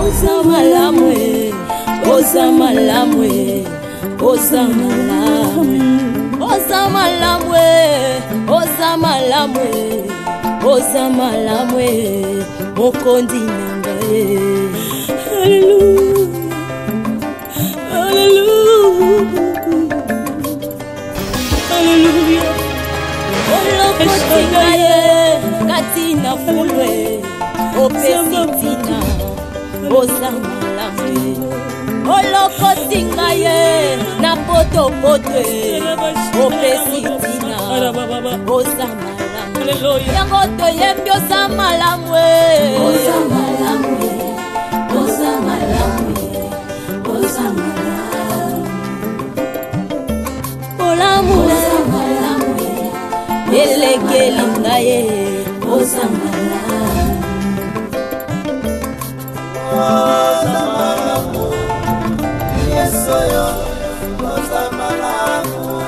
oza malamwe, oza malamwe, oza malamwe, oza malamwe, oza malamwe, oza malamwe, mokondi nangaye. Hallelujah, hallelujah, hallelujah. Olokotingaye katina fulwe opesitina oza malamwe. Olokotingaye na potopotwe opesitina oza malamwe. Yango toyembi oza malamwe, oza malamwe, oza malamwe, oza malamwe. Olamu oza malamwe, elekeli ngaye oza malamwe. Oza malamwe, yesoyo oza malamwe.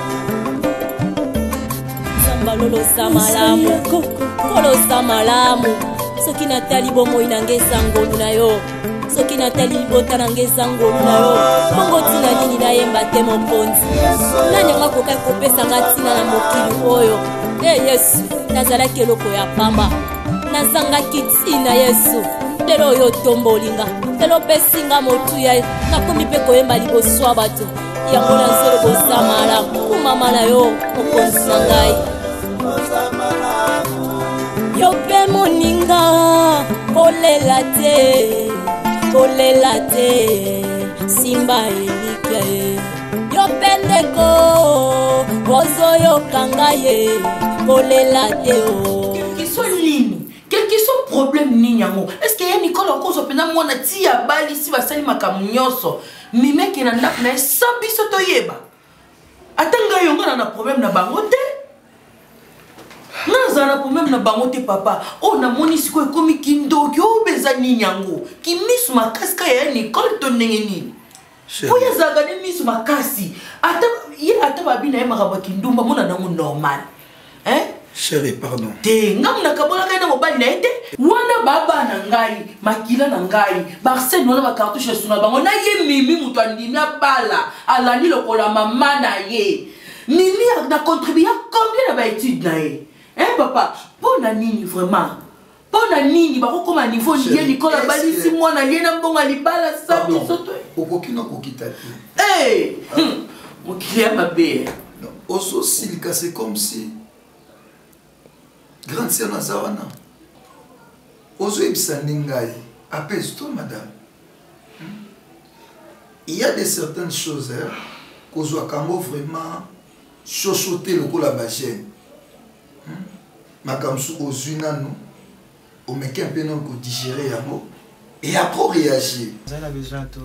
Sambalolo sa malamu, kolo sa malamu. Soki natali bomoi nangeza ngolu na yo, soki natali libota nangeza ngolu na yo. Bongo tina nini na yemba te mokonzi. Nani anga koka kopesa nga tina na mokili oyo. Yesu, nazalaki eloko ya pamba, nazangaki tina Yesu. Lelo oyo tombolinga, lelo pesinga motuya, nakomi pe koyemba liboso ya bato. Yango nazolo bosa malamu, kumama na yo mokonzi na ngai. Yo pe moninga, kolela te, simba elike. Yo pendeko, bozo yo kangaye, kolela te o. Quel que soit ligne, quel que soit problème niñango. Est-ce qu'il y a Nicole en cause au pénal moi na tia bali si va sali makamunyoso. Mi mec na ndap na sambi soto yeba. Atanga yonga na problème na bangote. Nazana problème na bangote papa. Oh na moni siko ekomi kindoki o beza niñango. Ki misu makaska ya Nicole to nengeni. Oya zaga ni misu makasi. Ata babina ya makaba kindumba mona nango normal. Hein? Chérie, pardon. Te ngam na kabola kana mobali na ete wana baba na ngai makila na ngai Barcel wana ba cartouche suna bango na ye mimi mutu andimi abala alani lokola mama na ye mimi na contribuer combien na ba étude na ye hein papa pona nini vraiment pona nini ba ko koma niveau ye Nicolas bali si mwana ye na mbonga libala sa bisoto okokino kokita te eh mon client mabe oso silika c'est comme si grande sœur Nazawana. Ozo Ibsaningaï. Apaise-toi, madame. Il y a des certaines choses qu'Ozo Akango vraiment chochoté le coup la bagène. Makamsu Ozunano, au mec un peu non qu'on digérer yango et après réagir. Vous avez besoin de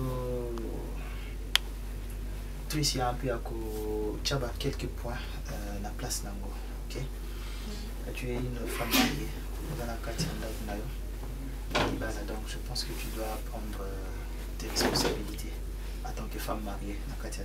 tout ici un peu à quelques points la place nango, ok? Tu es une femme mariée dans la quartier donc je pense que tu dois prendre tes responsabilités en tant que femme mariée dans la quartier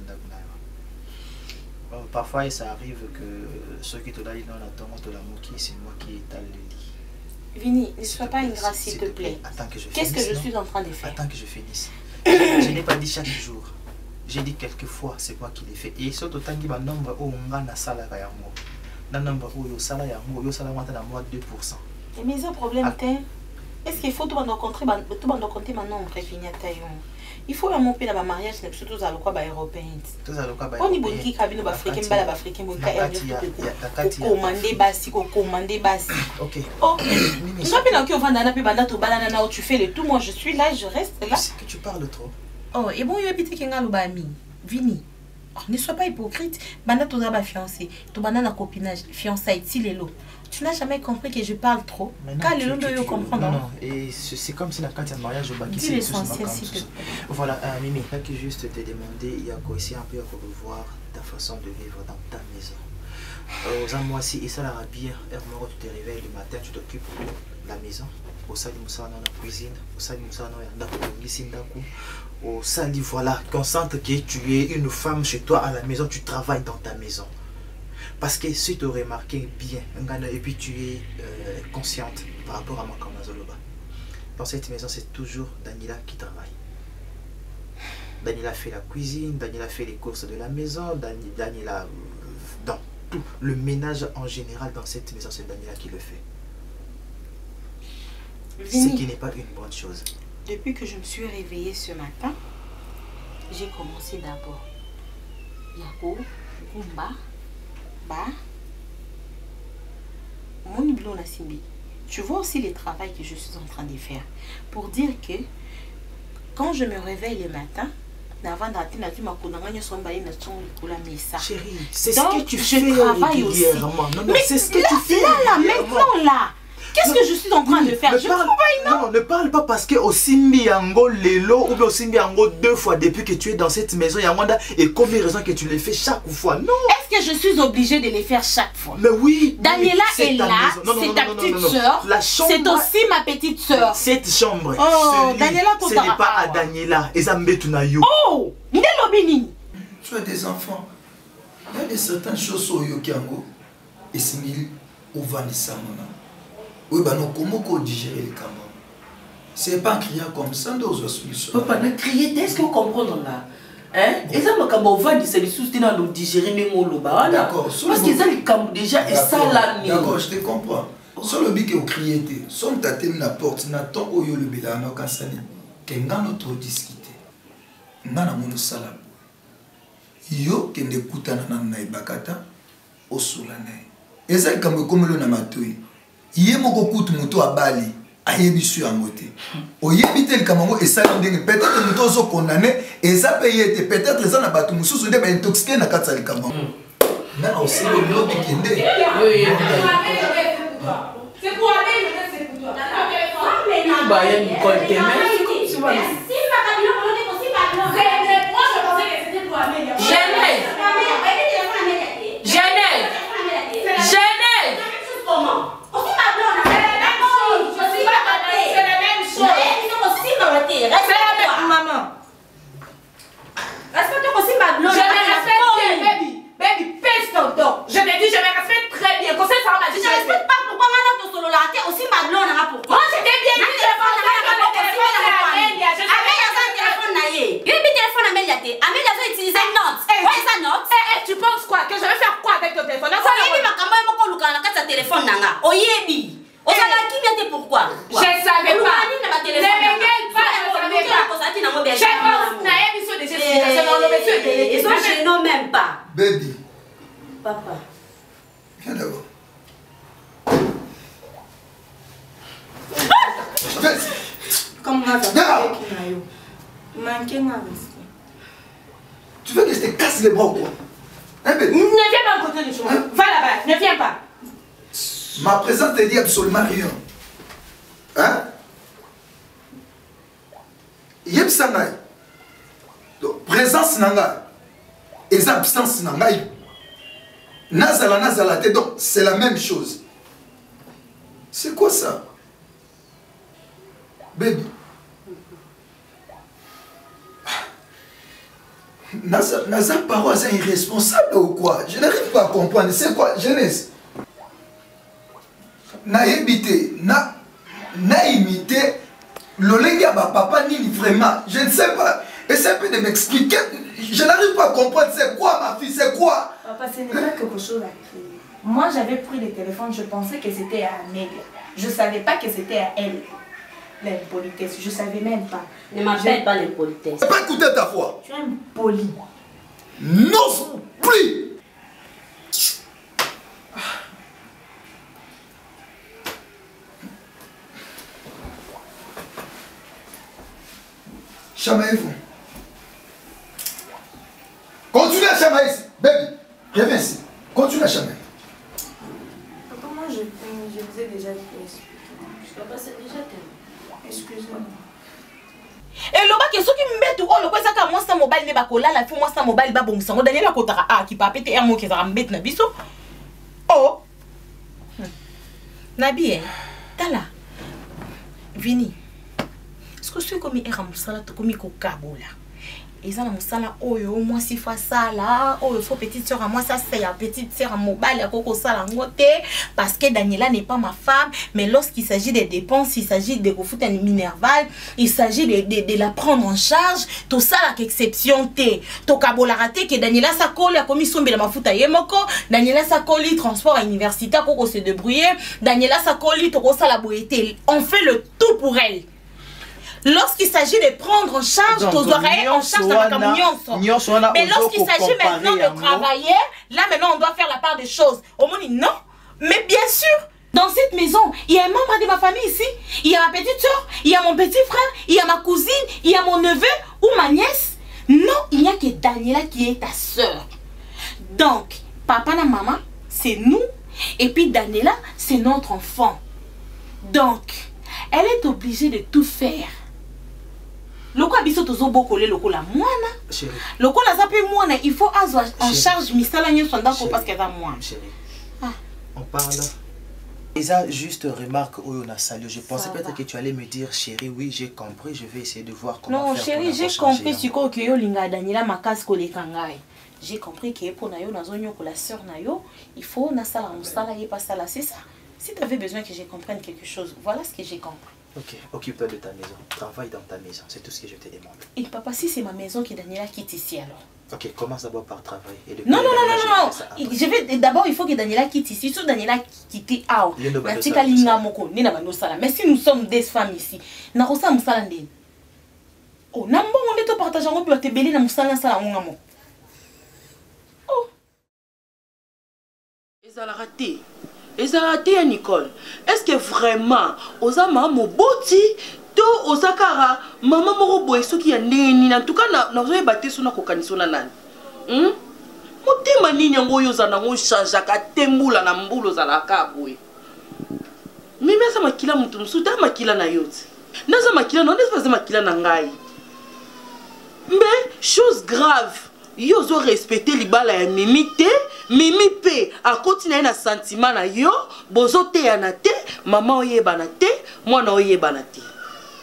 parfois ça arrive que ceux qui te donnent dans l'amour c'est moi qui étale le lit. Vini, ne sois pas ingrat s'il te plaît. Qu'est-ce que je suis en train de faire? Attends que je finisse. Je n'ai pas dit chaque jour. J'ai dit quelquefois c'est moi qui l'ai fait. Et surtout tant qu'il y a un nombre où on a un salaire à moi. Dans le nombre où il y a un salaire à moi, il y a un mois 2%. Mais il y a un problème. Est-ce qu'il faut tout le monde compter maintenant? Il faut un peu dans le mariage, surtout dans le cas européen. On y a des cabines africaines, africaines, commander basi, commander basi. Ok. Oh, tu fais le tout, moi je suis là, je reste là. C'est que tu parles trop. Oh, et bon, il y a petit qui Vini. Ne sois pas hypocrite. Banda tu as fiancé, tu as un copinage, fiançailles, tu n'as jamais compris que je parle trop. Car le long de comprendre. Non, et c'est comme si la carte de mariage au bac ici. L'essentiel, s'il te plaît. Voilà, Mimi, je vais juste te demander, il y a quoi ici un peu à revoir ta façon de vivre dans ta maison. Aux moi si et ça la bien, tu te réveilles le matin, tu t'occupes de la maison. Au sali moussa dans la cuisine, au sali moussa dans la au sali voilà, concentre que tu es une femme chez toi à la maison, tu travailles dans ta maison. Parce que si tu as remarqué bien, et puis tu es consciente par rapport à ma Kamazoloba. dans cette maison, c'est toujours Daniela qui travaille. Daniela fait la cuisine, Daniela fait les courses de la maison, Daniela dans tout. Le ménage en général dans cette maison, c'est Daniela qui le fait. Vini, ce qui n'est pas une bonne chose. Depuis que je me suis réveillée ce matin, j'ai commencé d'abord. Yako, Gumba, Ba, mon blond la Simbi. Tu vois aussi le travail que je suis en train de faire. Pour dire que quand je me réveille le matin, chérie, c'est ce que tu je fais travaille aussi. Non, mais c'est ce que là, tu fais là, maintenant, là. Qu'est-ce que je suis en train de faire? Je travaille, non? Non, ne parle pas parce que au Simbi Yango Lelo ou bien au Simbi Yango 2 fois depuis que tu es dans cette maison Yangwanda et combien de raisons que tu les fais chaque fois? Non. Est-ce que je suis obligée de les faire chaque fois? Mais oui. Daniela est là, c'est ta petite soeur. C'est aussi ma petite soeur. Cette chambre. Oh, Daniela, ce n'est pas à Daniela. Et ça me tunayo. Oh, Nelobini. Tu as des enfants. Il y a des certaines choses au Yokiango et c'est mille au Vanisamona. Oui, bah non, comment on digérer les camarades? C'est pas en criant comme ça, dans une solution. Papa, ne criez, est-ce que vous comprenez là? Hein? Et ça, on va dire que c'est dans le digérer les mots. D'accord. Parce que ça, les camarades déjà, et ça là. D'accord, je te comprends. Sur le bic, au crier, son tatem la porte, n'attend au yo le bédano quand ça n'est qu'un autre discuter. Nana mon salam. Yo, qui n'écoute na ibakata, au soulane. Et ça, comme le namatouille. Yé moko kutu moto abali ayebisu yangote oyebite le kamango esala ndenge peut-être moto zo condamné et ça payé peut-être ça na batu mususu nde ba intoxiqué na katsa le kamango na aussi le lobby kende c'est pour aller c'est pour toi bah il y a une colle qui je me dis, je me respecte très bien. Comme ça, ça va. Je ne respecte pas pourquoi maintenant ton solo là. Aussi ma blonde là pourquoi. Moi, je t'ai bien dit. Je vais Amélia, ça téléphone naïe. Il y a un téléphone Amélia. Amélia va utiliser une note. Ouais, sa note. Tu penses quoi? Que je vais faire quoi avec ton téléphone? Oyebi makambo moko luka na kati ya téléphone nanga. Oyebi. Ozala kimia te pourquoi? Je savais pas. Ne m'engage pas. Je pense naïe sur des explications. Ils sont chez nous même pas. Baby. Papa. Viens d'abord. Comment ça va? Tu veux que je te casse les bras ou quoi? Hein, baby? Ne viens pas à côté du chemin. Va là-bas, ne viens pas. Ma présence te dit absolument rien. Hein? Yep Sangai. Donc, présence nanga. Et absence nanga. Nazala, donc c'est la même chose. C'est quoi ça? Baby. Naza parole est irresponsable ou quoi? Je n'arrive pas à comprendre. C'est quoi? Jeunesse. Na évité, na imité l'olenga ba papa ni vraiment. Je ne sais pas. Essaye un peu de m'expliquer. Je n'arrive pas à comprendre. C'est quoi ma fille? C'est quoi? Papa, ce n'est pas quelque chose à crier. Moi, j'avais pris le téléphone, je pensais que c'était à Amélia. Je ne savais pas que c'était à elle. L'impolitesse, je ne savais même pas. Ne m'appelle pas l'impolitesse. Tu n'as pas écouté ta voix. Tu es impoli. N'ose plus. Chamaillez-vous. Continuez à chamailler ici. Baby, reviens ici. Continue à chamailler. Papa, moi, je vous ai déjà dit. Papa, c'est déjà tellement. Excusez-moi. Et le bac est ce qui me met tout haut, le quoi ça comme moi ça mobile n'est pas collé, la fille moi ça mobile pas bon ça. On Daniela kotara ah qui pas péter un mot qui ça me met na biso. Oh. Nabi, tala. Vini. Est-ce que tu comme un musala to comme ko kabola. et ça na musala oyo moi si fois ça là oyo faut petite sœur à moi ça c'est ya petite sœur à mobile ya koko sala ngote parce que Daniela n'est pas ma femme mais lorsqu'il s'agit des dépenses il s'agit de refouter un minerval il s'agit de la prendre en charge tout ça là qu'exception té to kabola raté que Daniela sa colle a commis sombe la mafuta yemoko Daniela sa colle transport à université koko se débrouiller Daniela sa colle to ko sala boyeté on fait le tout pour elle. Lorsqu'il s'agit de prendre en charge tes oreilles, en charge de la communion. Mais lorsqu'il s'agit maintenant de travailler, là maintenant on doit faire la part des choses. Au moins non. Mais bien sûr, dans cette maison, il y a un membre de ma famille ici. Il y a ma petite soeur, il y a mon petit frère, il y a ma cousine, il y a mon neveu ou ma nièce. Non, il n'y a que Daniela qui est ta soeur. Donc, papa et maman, c'est nous. Et puis Daniela, c'est notre enfant. Donc, elle est obligée de tout faire. Loko abiso tozo bokole loko la mwana. Chérie. Loko la zape mwana, il faut avoir en charge misala nyo sonda ko parce qu'elle va moi. Chérie. Ah. On parle. Et ça, juste remarque où on a salué. Je pensais peut-être que tu allais me dire, chérie, oui, j'ai compris, je vais essayer de voir comment non, faire. Non, chérie, j'ai compris ce que yo linga Daniela makas ko le kangai. J'ai compris que pour nayo na zonyo ko la sœur nayo, il faut na sala musala yé pas sala, c'est ça. Si tu avais besoin que je comprenne quelque chose, voilà ce que j'ai compris. Ok, occupe-toi de ta maison. Travaille dans ta maison, c'est tout ce que je te demande. Et papa, si c'est ma maison que Daniela quitte ici alors. Ok, commence d'abord par travailler. Non. Je vais d'abord, il faut que Daniela quitte ici. Si Daniela quitte out, mais si nous sommes des femmes ici, na rosa musala ndeni. Oh, nambo on est partager on peut te belé na musala sala ngamo. Oh. Ezala raté. Ezalate ya Nicole. Est-ce que vraiment oza mama boti to oza kara mama moko boye soki ya neni en tout cas na zo ebate so na kokaniso na nani? Motema nini yango yo za nango change ka tembula na mbulu za la ka boye. Mimi asa makila mutu musuta makila na yote. Naza makila non est-ce pas makila na ngai. Mais chose grave yo zo respecter libala ya mimi te mimi pe a continuer na sentiment na yo bozo te ya na te mama oyeba na te mwana oyeba na te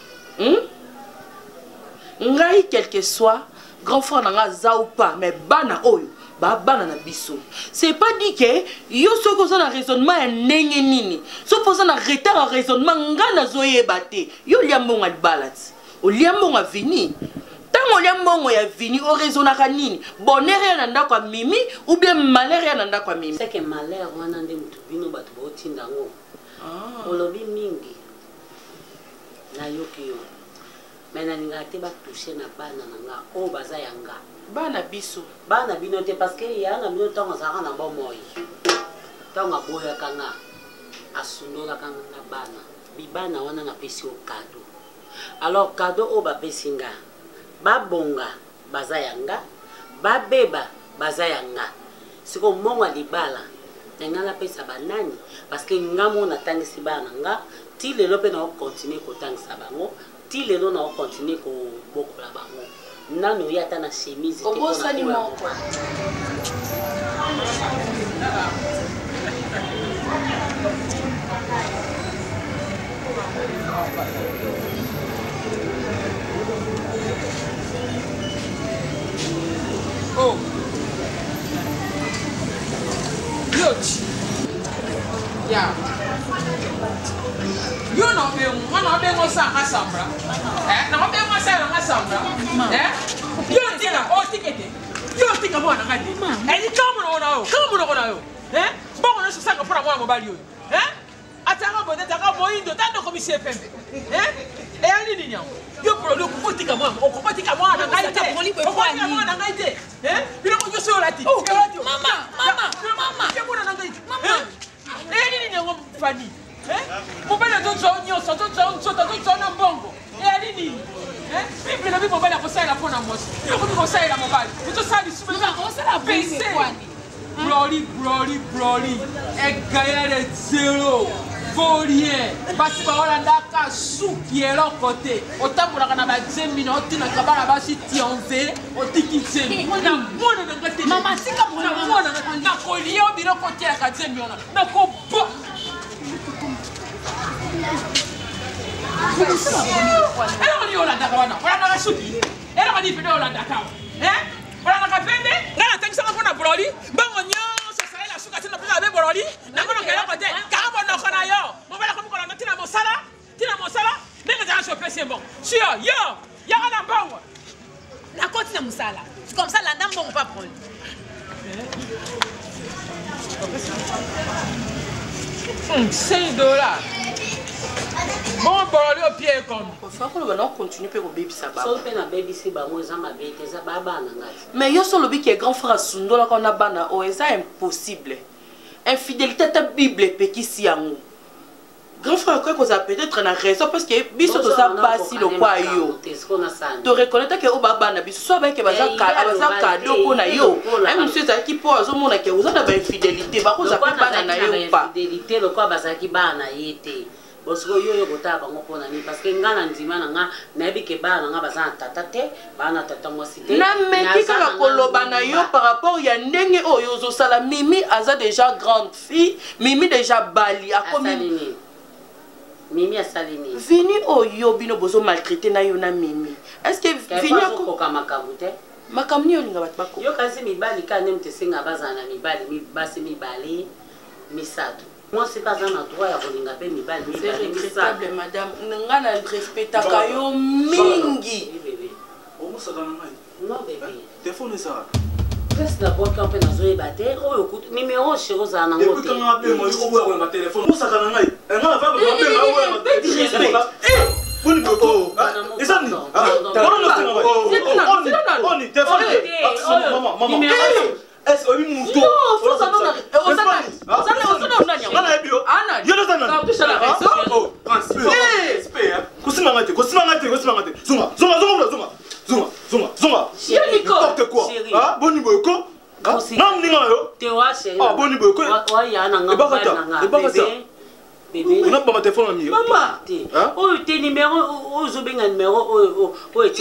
ngai quel que soit grand frère na za ou pas mais bana oyo ba bana na biso c'est pas dit que yo so ko na raisonnement ya ndenge nini so poza na retard en raisonnement ngana zo yeba te yo liambo nga libala ti o liambo nga vini tango lia mbongo ya vini o raisonnaka nini bonheur ya nanda kwa mimi ou bien malheur ya nanda kwa mimi c'est que malheur wana nde mutu bino bato botinda ngo olobi mingi na yoki yo mena ninga te ba toucher na bana nanga o baza yanga bana biso bana bino te parce que yanga bino tango zaka na bomoyi tango boya kanga asundola kanga na bana bibana wana na pesi o cadeau alors cadeau o ba pesinga babonga bazayanga babeba bazayanga siko monga libala ngala pesa banani parce que ngamo na tangisi bana nga ti lelo pe na continuer ko tangisa bango ti lelo na continuer ko bokola bango nano yata na chemise te ko na moko oh Yochi ya yo no be mwana be ngosa asambra na be ngosa na asambra yo tika o tikete yo tika mwana ngati eni kama na yo bongo no sanga pora mwana mobali yo atanga bote taka moindo tando komisie pembe ali ni nyao yo produit ko tika mwana ko tika mwana ngati ko mwana ngati bino ko yo so lati mama ke mwana ngati ali ni nyao fani mobali to zonyo so na mbongo ali ni bible na bible bala ko sala pona mosi yo ko sala mobali to sali super ko sala pense glory egayere zero Volien, basi ba wala ndaka suki côté. Otambola kana ba 10 minutes na kabala basi tionve, otikitse. Na mwana na ngate. Mama sika mwana na kolio biro côté ya 10 minutes. Na ko bo. Alors on y ola ndaka wana. Wala na suki. ela kadi fide olanda kawa olanda kapende ngana tangisanga mpona bololi mbongo nyonso esalela suka tina mpona abe bololi nangono keloko te kaka monoko na yo mobala komikolanda tina mosala ndenge ezala sopesi mbongo sio yo yaka na mbongo nakoti na mosala comme ça landa mbongo pa problème 5 dollars. Bon, bololi au pied comme. On continue pour baby ça. Mais yo solo bi qui est grand frère Sundola qu'on a bana o eza impossible. Infidélité ta Bible pe ki si yango. Grand frère quoi qu'on a peut-être na raison parce que biso to ça basi le quoi yo. To reconnaître que o baba na biso so ba ke baza cadeau ko na yo. Même monsieur ça qui po azo mona ke oza na ba infidélité ba ko za pe bana na yo pa. Infidélité le quoi baza ki bana yete. Parce que yo kota bango pona ni parce que ngana ndima nga nabi ke bana nga baza tata te bana tata mwasi te. Na meki kaka koloba na yo par rapport ya ndenge oyo zo sala Mimi aza déjà grande fille, Mimi déjà bali a komi Mimi a salini. Vini oyo bino bozo maltraiter na yo na Mimi. Est-ce que Vini ko kama kabute? Makamni yo linga batbako. Yo kasi mibali ka nemte senga bazana mibali mi basi mibali misato. Moi c'est pas un endroit ya kolinga pe mibali mibali misato. Madame, ngana respecta kayo mingi. Omo sa dana mai. Non bébé. Téléphone ça. Reste d'abord quand on a joué batté, oh écoute, numéro chez Rosa Nango. Depuis quand on a appelé moi, on voit ma téléphone. Omo sa dana mai. On va pas appeler moi, on va et ça ni. On est téléphone. Maman. Est-ce que nous tous on a pas ma téléphone ami. Maman. Oh, tes numéros, oh, je vais un numéro, oh, oh, et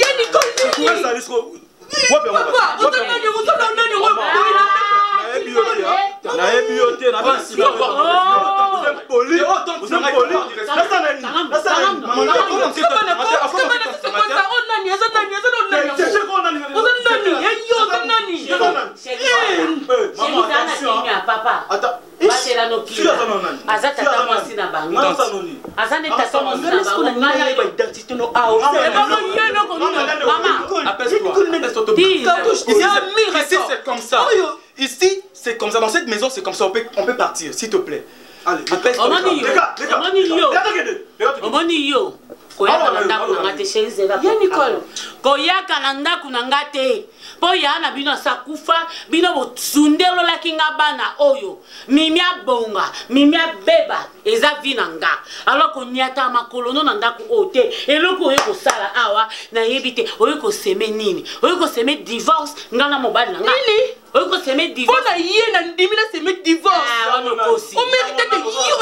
Ici, c'est comme ça. Dans cette maison, c'est comme ça. On peut partir, s'il te plaît. Allez, appelle-toi. po ya na bino sakufa bino bosundelo la kinga bana oyo mimi abonga mimi abeba eza vinanga alors ko nyata makolono na ndako ote eloko oyo ko sala awa na yebite oyo ko seme nini oyo ko seme divorce ngana mobali nanga nini oyo ko seme divorce bona ye na ndimi na seme divorce ah wana kosi o mérite de yo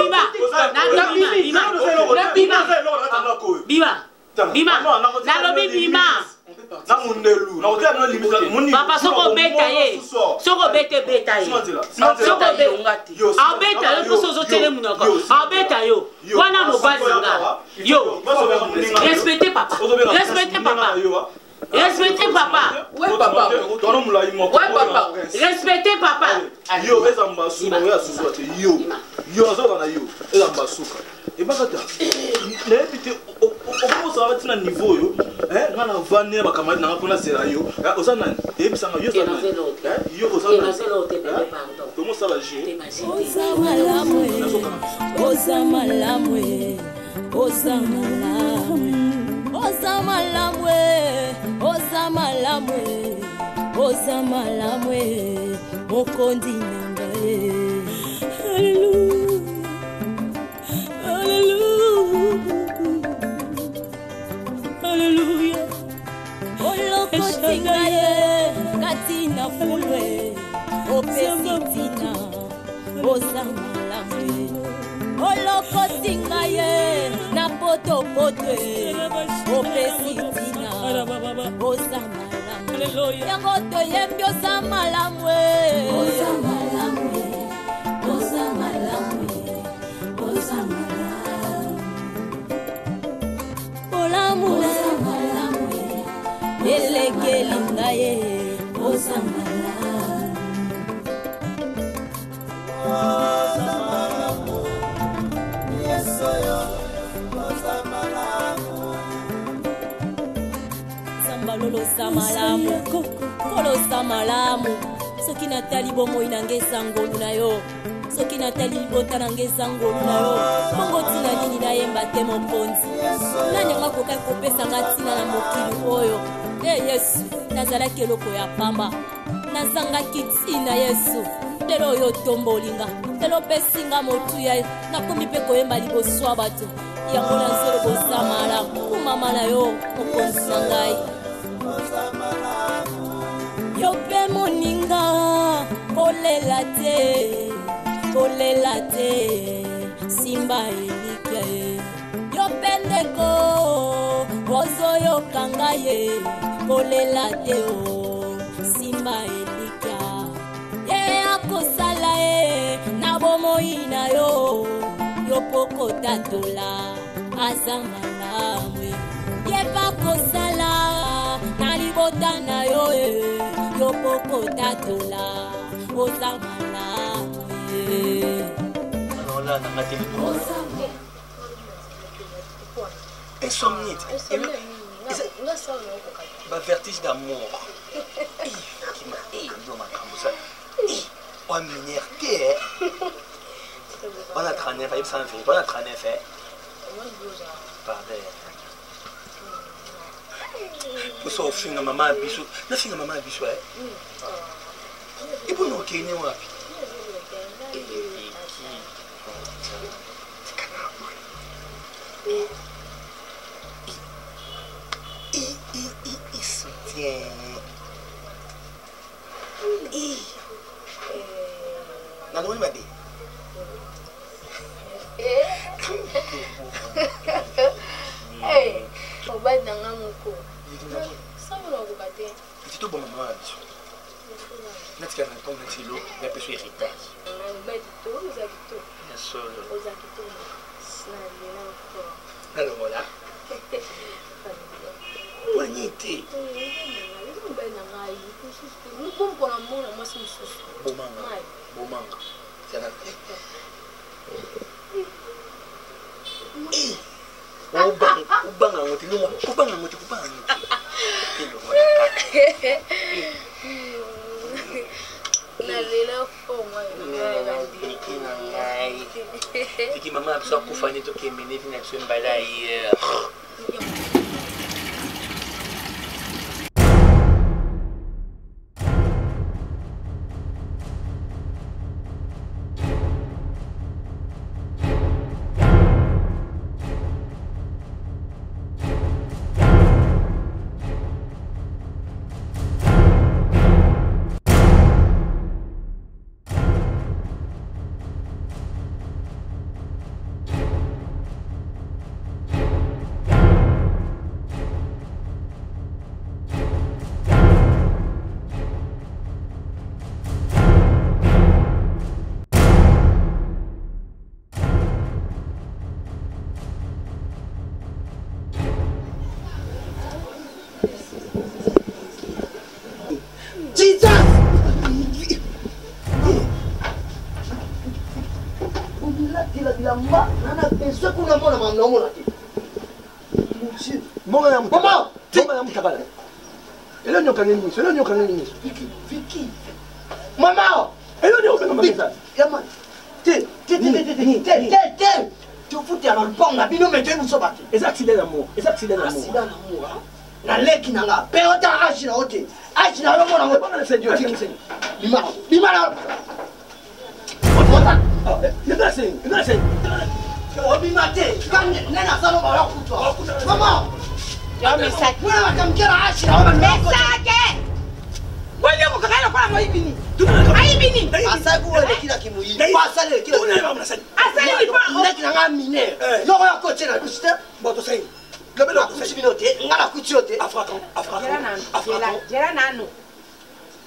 bima nalobi bima papa soko beta ye soko bete beta ye soko beta yo kuso zo tele munoko abeta yo wana mobali nga yo respectez papa respectez papa respectez papa ouais papa respectez papa yo ezamba suka ya suka te yo azona yo ezamba suka et bakata n'habite au ça va être un niveau yo ngana vanne ba kamali nanga pona sera yo osana ebisanga yo sana yo osana comment ça va gérer mokondi nangae Alléluia. Olokotinga ye katina fulwe opesitina osamalamu olokotinga ye na potopotwe opesitina osamalamu yango toyembi osamalamu osamalamu osamalamu osamalamu olamu elekeli ngaye ozamala lolosa malamu kolosa malamu soki natali bomoi nange esangolu na yo soki natali libota nange esangolu na yo bongo ntina nini nayemba te mokonzi nani anga kokai kopesanga ntina na mokili oyo e yesu nazalaki eloko ya pamba nazangaki ntina yesu lelo oyo otombolinga lelo opesinga motuya nakomi mpe koyemba liboso ya bato yango nazolobosa malamu kumama na yo mokonzi na ngai yo pe moninga kolela te simba elikya ye yo pe ndeko ozoyokanga ye kolela te o simba elikya ye akosala ye na bomoi na yo yo pokotatola aza malamu ye pakosala na libota na yo yo pokotatola oza malamu alors là dans ma télé insomnie vertige d'amour qui m'a on m'énerve on a traîné on a traîné fait pour ça finga maman biso na finga maman biso et pour nous qui est wapi Nano m'a dit. Hey, on va dans un mot. Ça me l'a rebatté. C'est tout bon maman. N'est-ce qu'à un temps de silo, il y a plus d'héritage. On va être tout, aux habitants. Bien sûr. Aux habitants. Alors voilà. Poignité. Nous comprenons mon moi c'est bon manga. Bon manga. C'est la ubanga ngoti no ubanga ngoti nalela foma tiki mama abso kufanya to kemene vina tsembala hier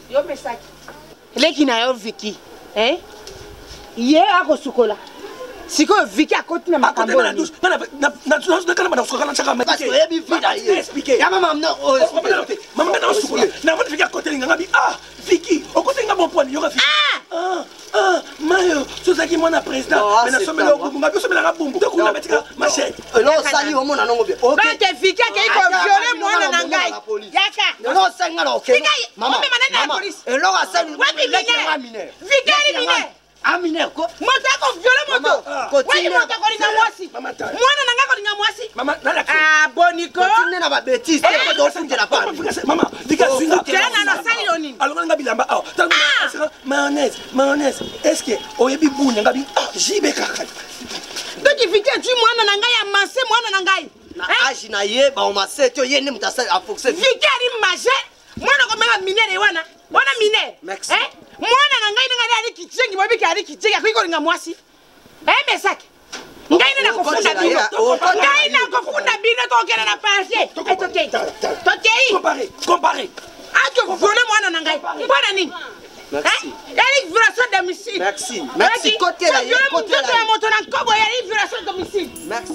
Leki na yo Vicky, ye ako sukola. Siko Viki à côté de ma côté de la douche. Parce que il vit expliquer. Ya maman non. Maman dans sous. Na va Viki à côté nga bi ah Viki. Au côté nga bon point il y aura Viki. Mayo, c'est ça qui mon président. Mais na sommes là on va sommes là bombo. Donc on va mettre ma chèque. Non sali au monde na ngo bien. OK. Ba Viki qui ko violer moi na ngai. Yaka. Non senga là OK. Maman. Et là ça nous. Viki mineur. Ah mineur ko. Moto ko violer moto. Wai moto ko linga mwasi. Mwana nanga ko linga mwasi. Maman na la. Ah boniko. Continue na ba bêtise. Ko do funde la part. Maman, Viki swinga. Tena no sali loni. Alors nga bilamba ah. Mayonnaise. Est-ce que oyebi bunya nga bi jibe kaka. Donc Viki tu mwana nanga ya masse mwana nanga. Na agi na ye ba o masse to ye ne mutasa a fonctionner. Viki ari maje. Mwana ko mega minere wana. Wana minere. Mwana na ngai nga ali kichengi bobi ki ali kichengi akwiko linga mwasi. Mesaki. Ngai na kufunda bino. Ngai na kufunda bino to kena na passer. Tokei. Comparer. Ajo vole mwana na ngai. Mbona nini? Merci. Yali violation de domicile. Merci. Côté là. Côté là. Moto na kobo yali violation de domicile. Merci.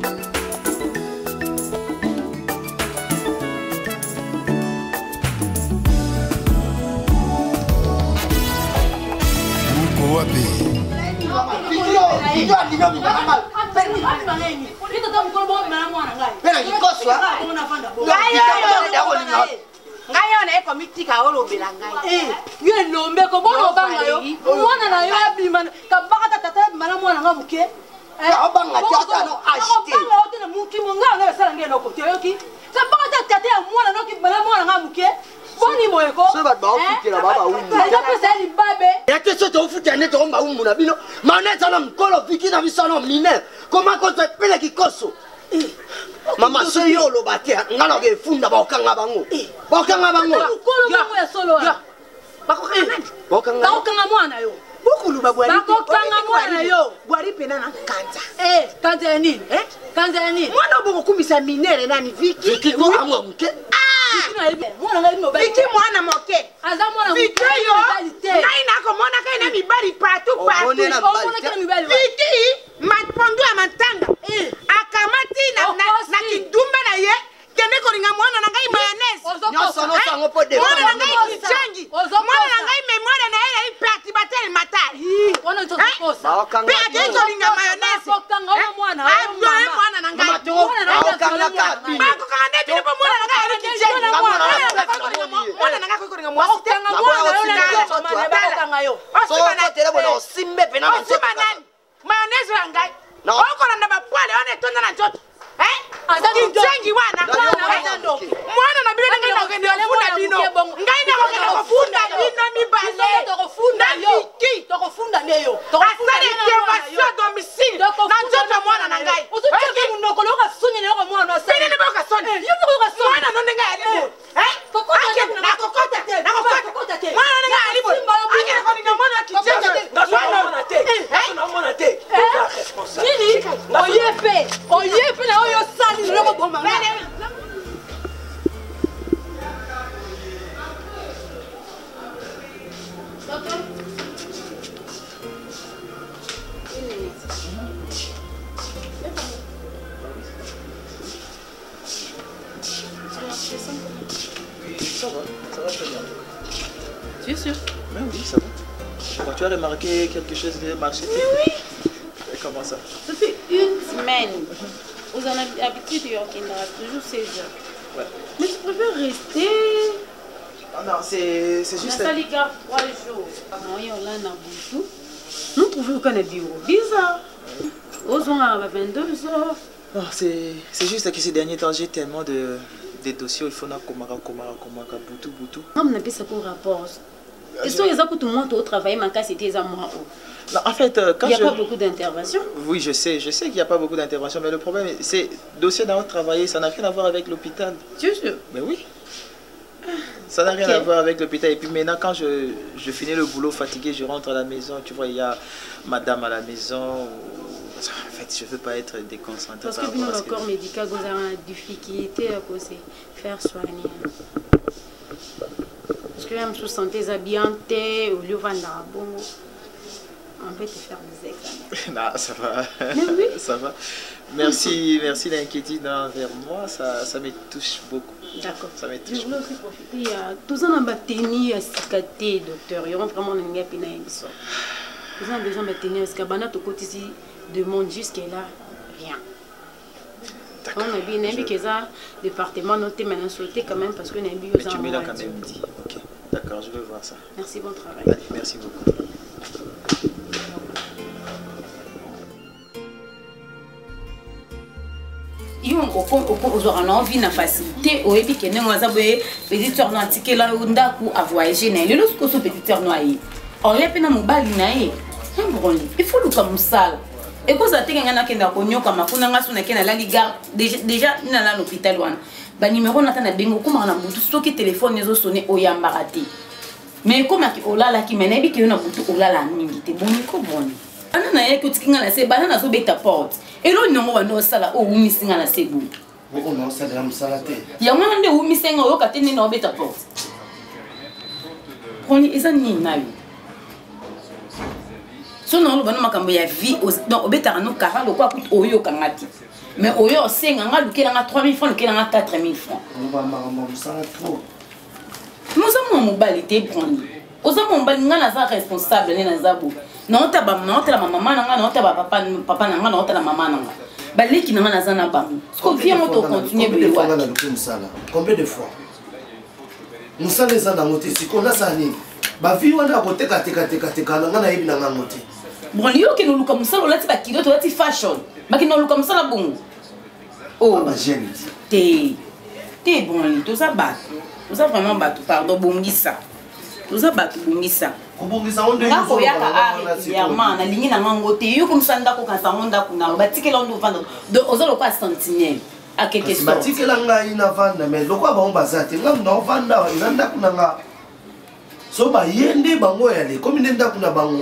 ngai ona eko mitika olobela ngai ye lombe ko bono banga yo mwana na yo abima ka baka tata mala mwana nga muke abanga tata no acheter banga ote na muki monga na sala ngelo ko yoki ka baka tata ya mwana no ki mala mwana nga muke boni moyeko so ba ba ofukela baba umu ya pesa ni babe ya keso to ofukela ne to mba umu na bino maneta na mkolo Viki na bisono mine koma ko to pele kikoso mama so yo lo bate ngalo ke funda ba okanga bango mukolo bango ya solo ya bakokanga mwana yo bukulu babwali bakokanga mwana yo bwali pena na kanza kanza ya nini kanza ya nini mwana oboko kumisa minere nani Viki ko amwa mke Viki mwana moke aza mwana Viki yo ngai nako mona kai na mibali partout Viki mapondu ya matanga akamati na kidumba na ye kende kolinga mwana na ngai mayonnaise nyoso no sango po de mwana na ngai kichangi mwana na ngai memoire na ele ipati batel matari wana itokosa pe ake kolinga mayonnaise mwana na ngai bako kanga ne bino mwana na ngai kichangi mwana na ngai kolinga mwasi mayonnaise ya ngai okola na bapwale wana etonda na nzoto kichangi wana mwana na bino ngai nakokende kofunda bino ngai nakokende kofunda bino mibale asala intervention domicile na nzoto mwana na ngai pinene bokasoni mwana no ndenge alibo mwana ndenge alibo akende kolinga mwana ya kichangi nini oyepe na oyo sali loko boma Ça va très bien. Tu es sûr? Ben oui, ça va. Quand tu as remarqué quelque chose de marché? Oui. Comment ça? Ça fait une semaine. Vous en avez l'habitude, il y aura toujours 16 heures. Ouais. Mais tu préfères rester. Ah non, c'est juste. Ça, les gars, 3 jours. Non, il y a là dans Boutou. Nous trouvons qu'on est bureau bizarre. Osons à 22 heures. Non, c'est juste que ces derniers temps, j'ai tellement de dossiers. Il faut na komaka Boutou. Non, mais c'est pour rapport. Est-ce que tout le monde au travail, mais quand c'était à moi? Non, en fait, quand il n'y a pas beaucoup d'interventions. Oui, je sais qu'il n'y a pas beaucoup d'interventions, mais le problème, c'est dossier dans notre travail, ça n'a rien à voir avec l'hôpital. Tu es sûr? Mais oui. Ça n'a rien à voir avec l'hôpital. Et puis maintenant, quand je finis le boulot fatigué, je rentre à la maison, tu vois, il y a madame à la maison. En fait, je ne veux pas être déconcentré. Parce que le corps médical, vous avez une difficulté à faire soigner. Parce que même sous santé habillante, au lieu de vendre bon. on peut te faire des examens. Non, ça va. Mais oui. Ça va. Merci l'inquiétude envers moi, ça me touche beaucoup. D'accord. Ça me touche. Je voulais aussi profiter. Il y a tout ça dans ma tenue à cicaté, docteur. Il y aura vraiment un gars qui n'a pas besoin. Nous avons besoin de tenir parce que Banato côté ici demande jusqu'à là rien. On a bien que ça département noté maintenant sauté quand même parce que n'a bien tu me l'as quand même dit. OK. D'accord, je vais voir ça. Merci, bon travail. Allez, merci beaucoup. ozwaka na envie na facilité oyebi ke ndenge aza boye petit sœur no atikela yo ndako avoyage na ye lelo soki oso petit sœur no aye oya mpe na mobali na ye mbronli ifo luka mosala ekozala teke ngai nakenda konyokama kuna ngai so nake nalali gare déjà nalala na hôpital wana banimero nata na bengi okomaka na butu soki telefone ezosone oyambaka te mais ekomaki olalaki me nayebi ke yo na butu olala mingi te boni kobroni ana na ye kotiki ngai na se bana nazobeta porte elo niongo bando osala owumisi ngai na se boye yango wana nde owumisi ngai oyoka te nini obeta porte broni eza nini na yo so na oloba no makambo ya vie donc obetaka no kara lokwa kutu oyokanga te mais oyo osenga nga lukelanga 3000 francs lukelanga 4000 francs moza mwa mobali te broni oza mobali nga naza responsable ne naza bo naotelama mama na nga naotela papa na nga naotela mama na nga baleki na nga naza na bango siko vie yango tocontinue combien de fois mosala eza nango te siko nasala nini bavi wana akotekatekateka na nga nayebi na ngango te bon yo okende oluka mosala olati bakilo tolati fashion bakende oluka mosala bongo te bon toza bato toza vraiment bato pardon bongisa toza bato bongisa nga koyaka régulièrement nalingi na ngango te yo komisa ndako kansango ndako nao batikela ondo ovanda oza lokwa sentinelle a quelque sorte batikela ngai navanda mais lokwa bango baza te nga naovanda eza ndako na nga so baye nde bango yale komi nde ndako na bango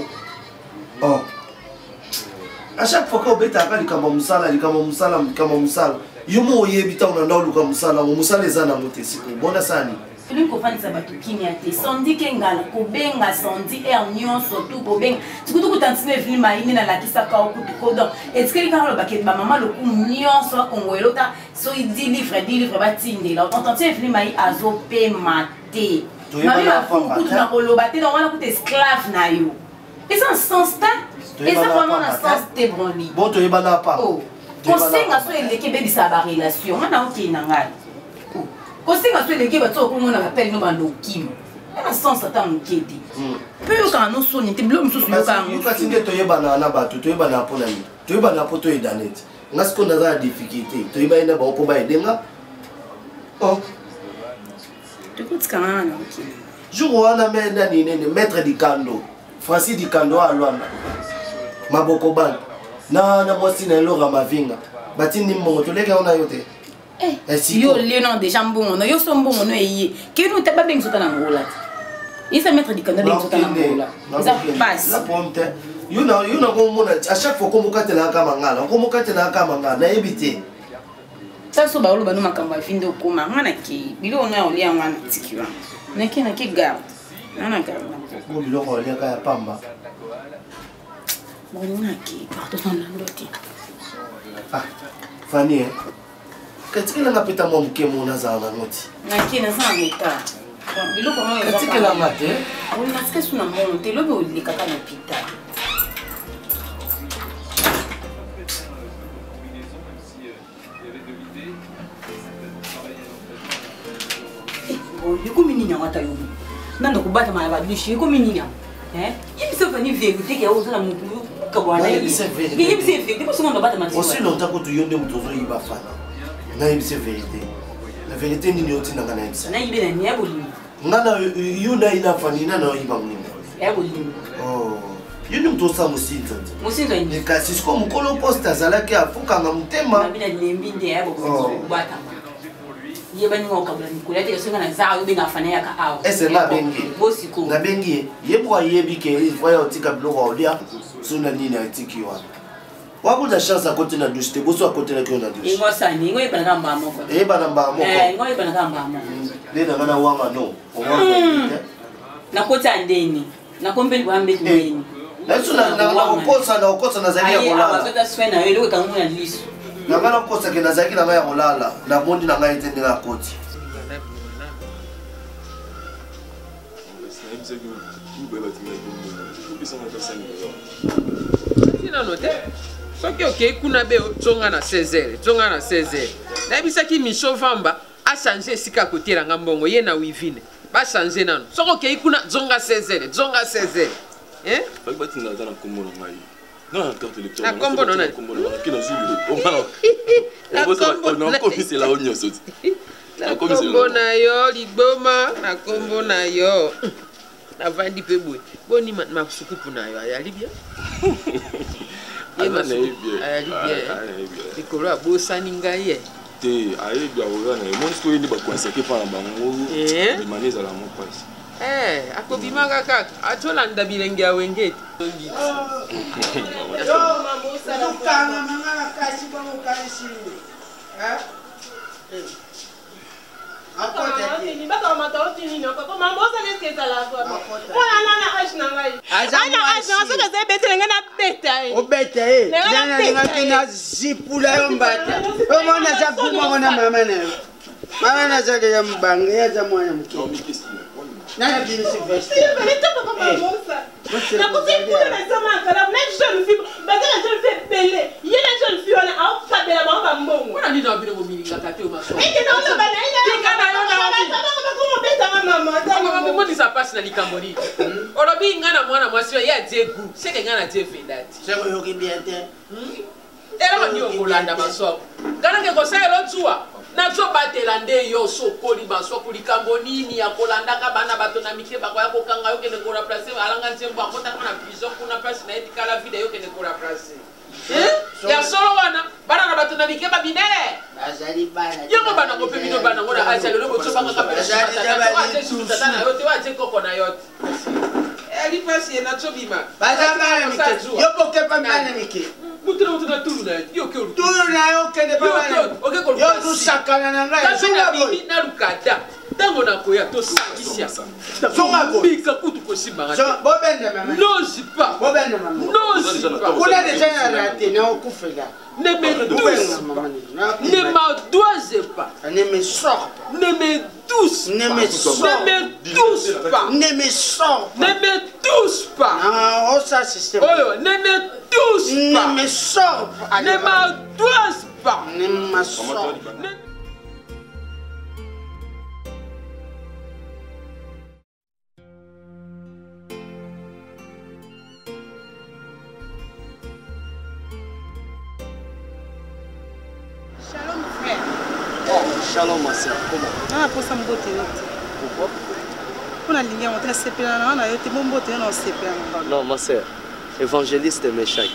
à chaque fois que obetaka likambo mosala yo mo oyebi ntango na nda oluka mosala eza nango te siko bona sani elingi kofandisa bato kimia te sondi ke ngala kobenga sondi air nyonso tu kobenga sikutu kutantine evili maine nalakisaka okutu kodon etikeli kaka lobake bamama lokumu nyonso bakongoela ota so 10 livre batindela otantantine evili mai azopema te mami bakutu na koloba te donc wana kuta esclave na yo eza un sens ta eza vraiment na sens te broni bon toyebana pa kosenga so eleki ebebisa barelation nga na okei na ngai kosenga so eleki bato okomona bapele no bando okima ena sens ata moke te mpe yokaka no soni te bilo mosusu yokakasi nde toyebana na bato toyebana mpo na nini toyebana mpo toyedana ete nga siko naza na difficulté toyebani na bango mpo bayedenga tokotikanga nga na mokili jour wana menda ninene maître dikando Francis dikando alwana maboko bana na mwasi na elora mavinga batindi mbongo toleka ona yo te yo lieutenant déjà mbongo no yo so mbongo no eye kino te babengi sota na ngola isa maître dikando bengi sota na ngola ça passe la ponte yo na komona à chaque fois komokatela ka mangala na ebité ça so ba oloba no makambo afinde okoma ngana ke bilo na olia ngana tikiwa na ke garde nana garde mo bilo ko olia ka ya pamba Bonjour, pardon, Fanny, qu'est-ce que la peta mon qui mon azar la noti? Naki na sa meta. Bilo ko mo qu'est-ce que la mate? On a ce que suna monte lo be le kaka na pita. Oh, yiko mini nya wata yo. Nando ko bata ma ba dushi yiko mini nya. Il se fait une vérité qui est aux hommes. Aussi longtemps que tu y as des moutons, il va faire. C'est vérité. La vérité n'est pas une analyse. Nana, you na ina fani na na iba mninga. Oh, you ni mtu sa musita. Musita ni. Kasi siko mukolo posta zalaki afuka nga mutema. Na bila lembinde yabo kubata. Yeba ni ngokabula nikula te songa na zaa yobe ngafana yaka awo. Ese na bengi. Bosiko. Na bengi. Yebwa yebi ke voya otika bloga olia. Suna nini atiki wana. Wabu da chance akote na douche te boso akote na kyo na douche. Ingo sani ngo yeba na kamba moko. Yeba na mba moko. Ngo yeba na kamba moko. Le na ngana wanga no. Wanga. Na kota ndeni. Na kombe wambe ndeni. Naso na okosa na zali ya kolala. Azota swena eloko kangu na liso. Na ngana kosa ke na zali na ya kolala na mondi na ngai tende na koti. Soki okei kuna be zonga na 16h. Nayebisaki Micho Vamba a changé esika kotelanga mbongo ye na Wivine. Ba changer nano. Soki okei kuna zonga 16h. Hein? Bati na na kombo na ngai. Na carte électorale. Na kombo na nani? Kina zulu. On va commisser la onyo soti. Na kombo na yo liboma, na kombo na yo. Na vandi pe boy. Boni ma sukupu na yo ayali bien. Ayali bien. Ikolo abosani ngai ye. Te ayebi awona e mon story ni ba kwaseke pa na bango. Ni maneza la mon passe. Akobima kaka atolanda bilenge ya wengeti. Tukanga mangala kasi kwa mukalishi. Nana bien Sylvestre. Na kuti pour la sama kala na jeune fille, ba la jeune fille belé. Il y a la jeune fille on a pas de la mamba mbongo. On a dit dans bino momilinga kate o maso. Et non na bana ina. Tika na yo na. Comment beta mama. Comment ça passe na likamboni. Olobi ngana mwana mwasi ya diegu. C'est que ngana die fendati. C'est ko yoki bien te. Era ni okolanda maso. Ngana ke kosala lotsuwa. Na zo batela nde yo sokoli baso kulikambo nini ya kolandaka bana bato na mike bakoya kokanga yo kende kola place alanga nzembo akota na prison kuna place na etika la vida yo kende kola place ya solo wana bana na bato na mike ba binere azali bana yo mo bana ko pe bino bana ngona acha lelo ko tsoba ngaka pela azali tata na yote wa teko kona yote eli pasi na tsobima bazaba mike yo poke pa bana mike Mutuna tulu na yo ke tulu na yo ke de baba oke ko yo tu sakana na ngai sunga bibi na lukata tango na koya to sakisia sunga ko bika kutu ko simba ngata bobende mama n'ose pas bobende mama n'ose pas kuna déjà raté na okufela ne me touche pas ne m'adoise pas ne me sors ne me touche ne me sors ne me touche pas ne me sors ne me touche pas ah oh ça système ne me touche pas ne me sors pas ne m'adoise pas ne me sors Shalom ma sœur, comment? Ah, pour ça me botte. Pourquoi? On a ligné, on a CP, on a été bon botte, on a CP. Non, ma sœur, évangéliste Meshach.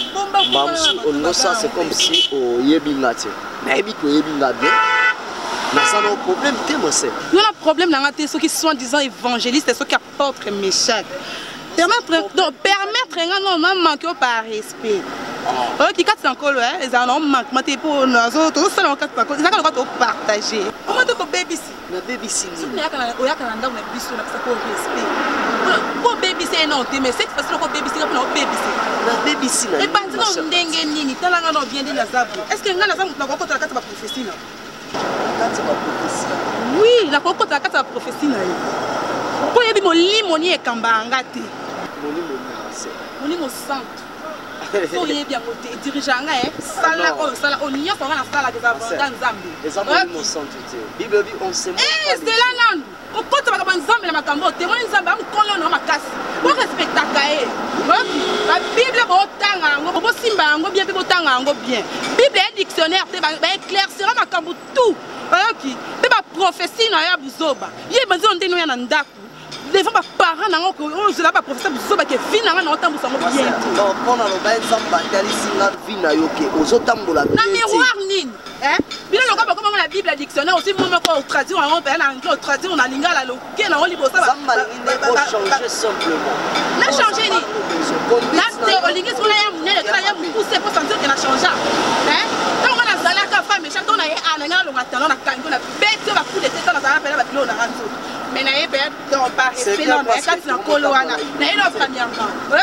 Ça c'est comme si au Yebingate. Naïbi ko Yebinga bien. Mais ça n'a pas de problème, ma sœur. Non, le problème, c'est ceux qui sont disant évangélistes et ceux qui apportent Meshach. Permettre, non, manquer par respect. Qui quand c'est encore là, les gens manquent, mais pour nous autres, ça on partager. Comment tu peux baby si? La baby si. Si tu n'as qu'à on a biso na pour respect. Pour baby c'est non, mais c'est facile pour baby si pour baby si. La baby si là. Et pas non ndenge nini, tala ngana bien de la zabu. Est-ce que ngana zabu na kokota kata ba prophétie là? Kata ba prophétie. Oui, la kokota kata ba prophétie là. Pour yebi molimo ni ekamba ngate. Molimo c'est. Molimo santo. So y bien côté dirigeant sala ko sala onyo ko na sala ke za nzambe les amolimo sainteté bible dit on sait c'est là non on compte ba ka nzambe na makambo te mo nzambe am kono na makasi bo respectaka la bible bo tanga ngo bo simba ngo bien bo tanga ngo bien bible est dictionnaire te ba éclaircir makambo tout oyoki te ba prophétie na ya buzoba ye banzi on teno ya na ndako les femmes parents n'ont pas je l'ai pas professeur buzoba ke fina na otambu sango bien non pona lo ba nzamba ndali singa vina yoke ozotambola na miroir nini bino lokola bakoma la bible dictionnaire aussi moi ko traduire en anglais en anglais traduire en lingala lo ke na oli bosa ba changer simplement na changer ni na te olingi sona ya munene kala ya pousser pour sentir que na changer donc on a zala ka femme chaque on a ana ngala lo ngatalo na kango na bête ba coup de tête na zala pela ba bilo na ranzo mais na ebe donc par respect non mais quand na kolo wana na ino fanyanga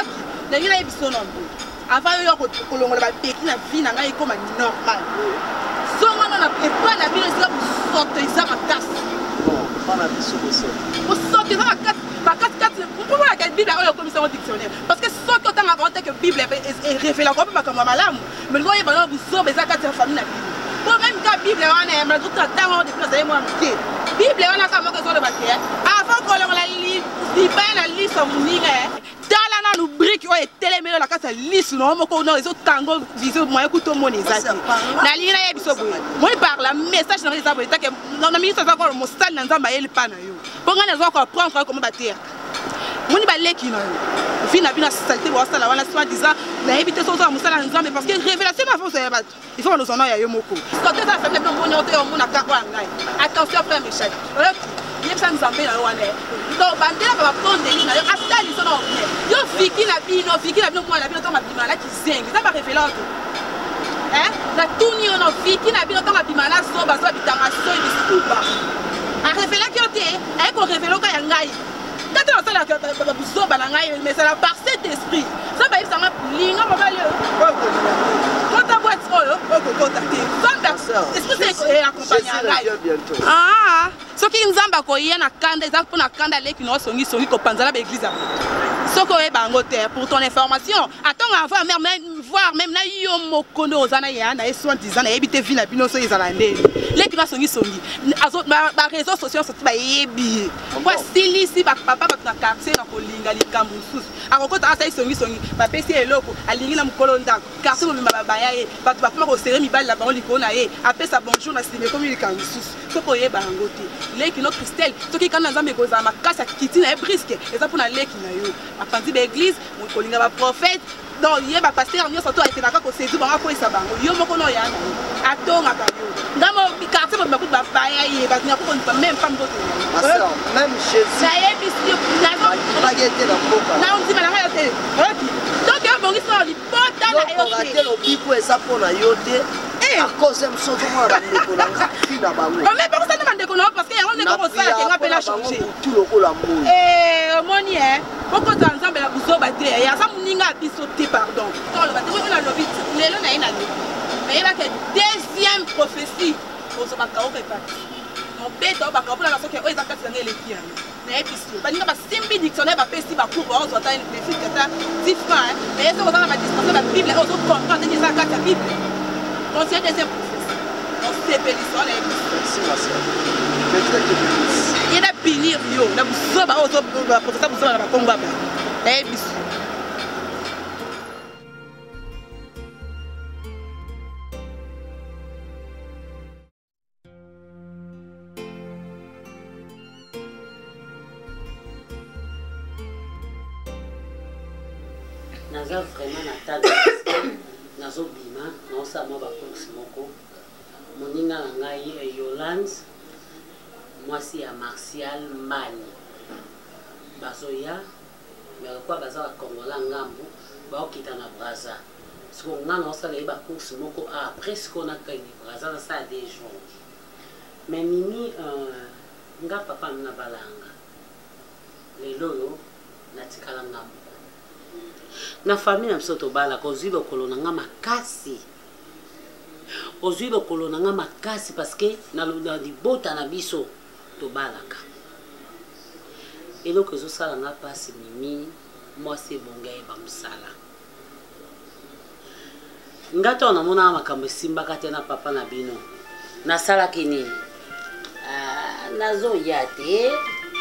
ndenge na yebiso na mbo avant yo kolongola babeki na vie na ngai ekoma normal songo na epa na bino esika bosoto eza makasi bana biso bosoto eza makasi mpomonaka bible oyo okomisango dictionnaire parce que soki otanga avant que bible erevelaka mpe makambo ya malamu mais lingo oyeba nao bozoba eza kati ya famille na bino po même ka bible wana ya malakuta ntango depuis nazali mwana moke bible wana ka moko ezoloba te avant kolongola libaya na liso moninga tala nanu brike oyo etelemeli na kati ya lisu na moko no ezotango vision moye kutomona eza te nalingi naye biso boye moi parla message na eza boye take na ministre aza kolo mosali na nzambe ayeli mpa na yo mpo ngai naza comprendre komo bateya moni baleki na yo vi na bino salité bosala wana soi disant nayebi te sozoa mosala na nzambe parce que révélation na foso ya bato il faut banozana ya yo moko soki eza famille bino mboni ote omona kako ya ngai attention frère méchant yebisa nzambe na yo wana donc bandelaka bapondeli na yo atali so na yo viki na bino mwana na bino ntango abima alaki zengi eza barévéla oto natuni yo na viki na bino ntango abima na zoba zo abitanga soyi bisuba arévélaki yo te aye korévéla oka ya ngai kati nasalaka buzoba na ngai mais c'est la par cet esprit ça bayebisanga linga mobali kota boite oyo okokota te esprit accompagne ngai soki nzambe akoya na kanda eza mpona kanda aleki na osongisongi kopanzala baeglise ya soki oyeba yango te pour ton information atonga voir même na yo moko nde oza na ya na ye soin disant nayebi te vi na bino so ezala ndeni leki na songisongi bareseau sociaux soti bayebi po asilisi bapapa bato na quartier na kolinga likambo mosusu akokota asali songisongi bapesi eloko alingi na mokolo ndako quartier mobimba babaya ye bato bafuma kosere mibali na bango likolo na ye apesa bonjour na nsima ekomi likambo mosusu soki oyeba yango te leki no Christelle soki kana na nzambe ekozala makasi ya kiti na ye briske eza mpona leki na yo bapanzi baeglise kolinga baprofete donc ye bapaster nyonso to ayetelaka kosaisi bango akoyisa bango yo moko no oya na yo atongaka yo ngamo quartier mobimba kutu bapaya ye bazinga kokonipa même femme même Jésus nayebisi naondima na ngai yo te donc yo bongisi na libota na yo te lobiko eza mpona yo te akose mosoto mwana bandeko na nga fina bango mais bakosana bandeko na yo parce que yango ndeko kosala kenga mpe na change tu lokola moi omoni okozala nzambe na buzoba te aza moninga ya biso te pardon toloba te oyo nalobi lelo na ye nalobi nayebaka deuxième prophétie ozobaka okepati mobeta oyo bakao mpona basoki oyo eza kati nanga eleki yango nayebiso baninga basimbi dictionnaire bapesi bacour baozwa ta méfike ata 10 francs mais soki oza na badispense babible oyo ozokomprendre teke eza kati ya bible donc c'est deuxième prophétie donc sepeliso nayebiso ye na punir yo na buzoba oyo ozoprofesa buzoba na bakongo baba nayebiso naza vraiment na tata nazobima naosala mwa bacourse moko moninga na ngai Yolande mwasi ya Martial Mbani bazoya kwa baza bakongola ngambo baokita na Braza siko nga naosala ye bacourse moko après siko nakangi Braza nasala des jours mais mimi nga papa na balanga lelo yo natikala ngambo na famille na biso tobalaka ozwi lokolo na nga makasi ozwi lokolo na nga makasi parce que na libota na biso tobalaka eloko ezosala nga mpasi mimi mwasi ebonga yeba mosala nga to namonaka makambo esimbaka te na papa na bino nasalaki nini nazoya te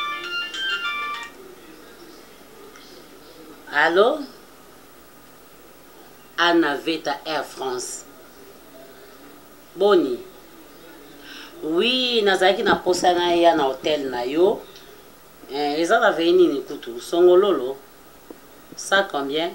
allo Anna Veta Air France boni oui nazalaki na posa na ya na hotel na yo eza na veni ni kutu songololo ça combien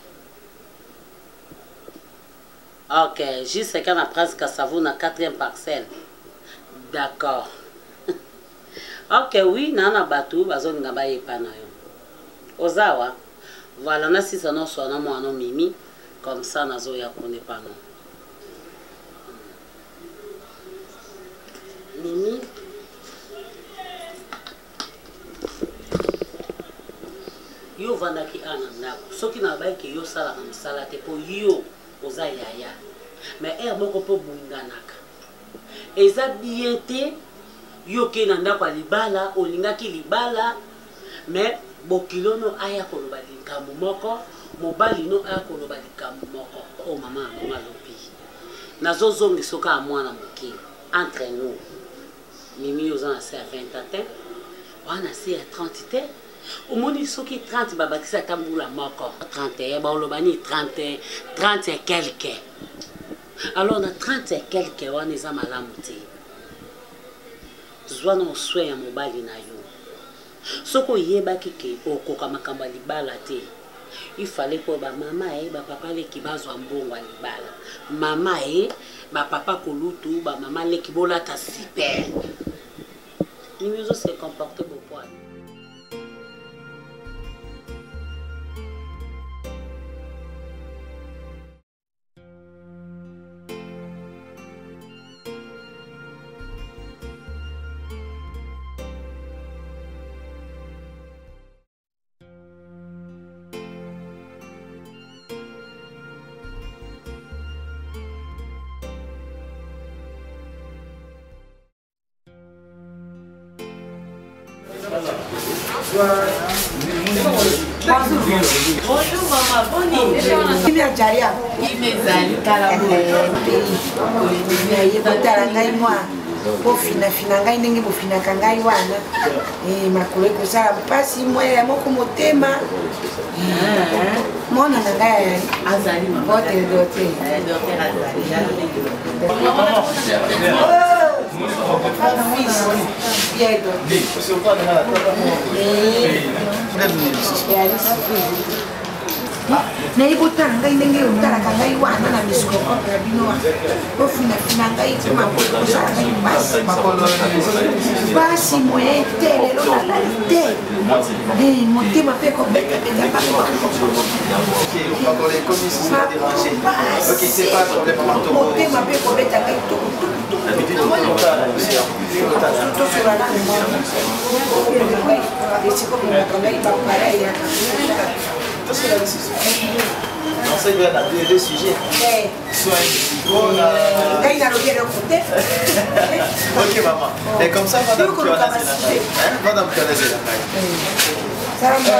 ok juste quand na prince Kassavou na 4e parcelle d'accord ok oui nana batu bazoninga bayepa na yo ozawa voilà na sisa no so na mwana mimi comme ça nazo ya kone pano mimi yo ovandaki ana ndako soki na bayeke yo osalaka mosala te mpo yo oza yaya mais ere moko mpo bunganaka eza bien te yo okei na ndako ya libala olingaki libala mais bokilono aya koloba likambo moko mobali no aya koloba likambo moko o mama yango alobi nazozongisa oka ya mwana moke entre nous mimi oza na se ya 20 ans te wana se ya 30 te omoni soki 30 babakisi ata mbula moko 31 baoloba ni 30 et quelque alors na 30 et quelque wana eza malamu te zwa na oswe ya mobali na yo soki oyebaki ke okoka makambo ya libala te ifale mpo bamama bapapa leki bazwa mbongo ya libala mama bapapa kolutu bamama leki bolata super nimi ozose comporte bopoil Bonjour maman, bonne bofina ngai ndenge bofinaka ngai wana makolo ekosala mpasi mwele moko motema mona na ngai azali naye kotala ngai ndenge otalaka ngai wana na miskokope ya bino ofinafina ngai osala ngai basi moye te lelo nalali te motema mpe kobetabeta motema mpe kobeta ngai tosolana esikomonaka ngai bapareya C'est la décision. On sait qu'il y a deux sujets. Soit ok maman. Et comme ça, madame, tu as laissé la madame, tu as laissé la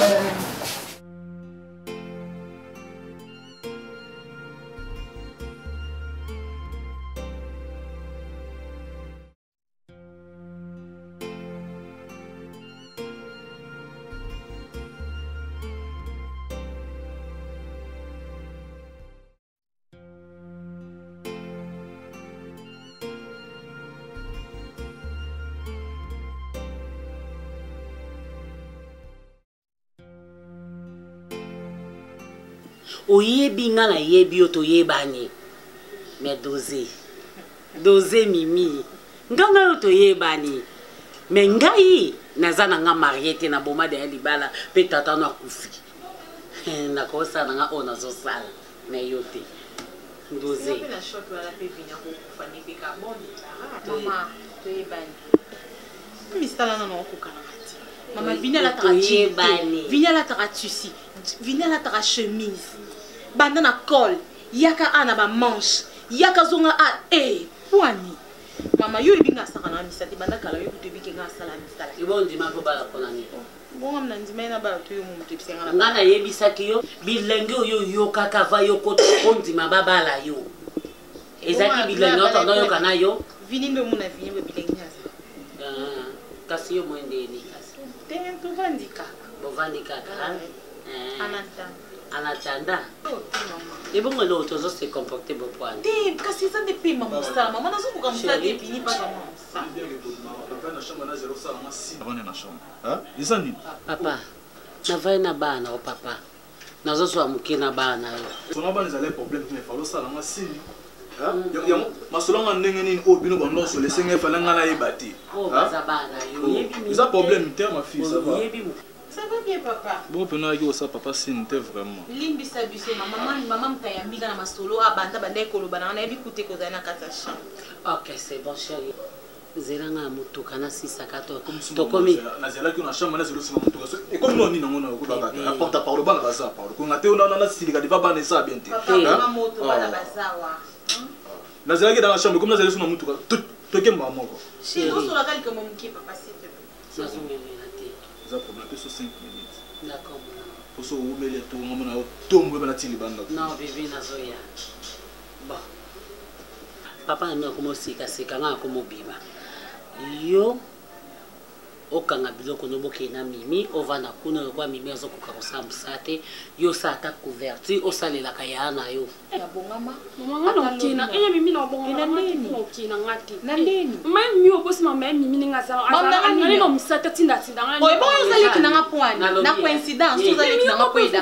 oyebi nga na yebi yo toyebani mais doze mimi nga yo toyebani mais ngai naza na nga marie te na boma de ya libala mpe tata no akufi nakosala na nga oyo nazosala mais yo te doze Maman, viens la viens la tissu, viens la chemise, bandana col, yaka ana ba manche, yaka zonga a poani. Maman, yo libinga sakana misati banda kala yo kutebi kenga sala misala. Ibon di mako bala konani. Bon amna ndima na bala to yo mu mutepsi ngana. Ngana yebisa ki yo bilenge yo yo kaka va yo koto ondima babala yo. Ezaki bilenge otondo yo kana yo. Vini ndo muna vini be bilenge nyaza. Kasi yo mwende ni. Tengen tovandika. Bovandika ka. Anatanda. Et bon alors tu se comporter bon point. Ti kasi ça depuis maman ça maman nazo ko kamsa depuis ni pas maman ça. Papa, na vai na bana o papa. Nazo so amuke na bana yo. Sona bana zale problème mais falo sala masini. Yamo masolanga ndenge nini o bino bando so lesenga fala ngala yebati. Oh bazabana yo yebi mi. Ça problème te ma fille ça va. Ça va bien papa. Bon pena yo ça papa sinte vraiment. Limbi sabise maman mtayambika na masolo abanda banda ekolo bana na yebi kute kozana kata chambre. OK, c'est bon chérie. zelanga mutuka na sisaka tokomi nazelaki na chambre na zelo sima mutuka et comme non ni nango na ko baka apporte parole bana baza parole ko ngate ona na silika diva bana esa bien te papa moto bana bazawa nazelaki dans la chambre comme nazelo sima mutuka toke maman ko chérie on se la calque comme qui papa s'il te plaît ça problème que 5 minutes d'accord pour ça ou mele to ngoma na tombe bana tili banda non bébé nazoya bon papa na ko mosika sika nga ko mobiba yo okanga biloko noboke na mimi ovana kuna kwa mimi azokoka kosambisa te yo sa ta couverture osalelaka ya na yo ya bongama mama ngana okina eye mimi na bongama ngati okina ngati na ndeni mama mimi obosi mama mimi ninga sa ngani no msata tinda ngani oy bon ozali kina nga point na coïncidence ozali kina nga point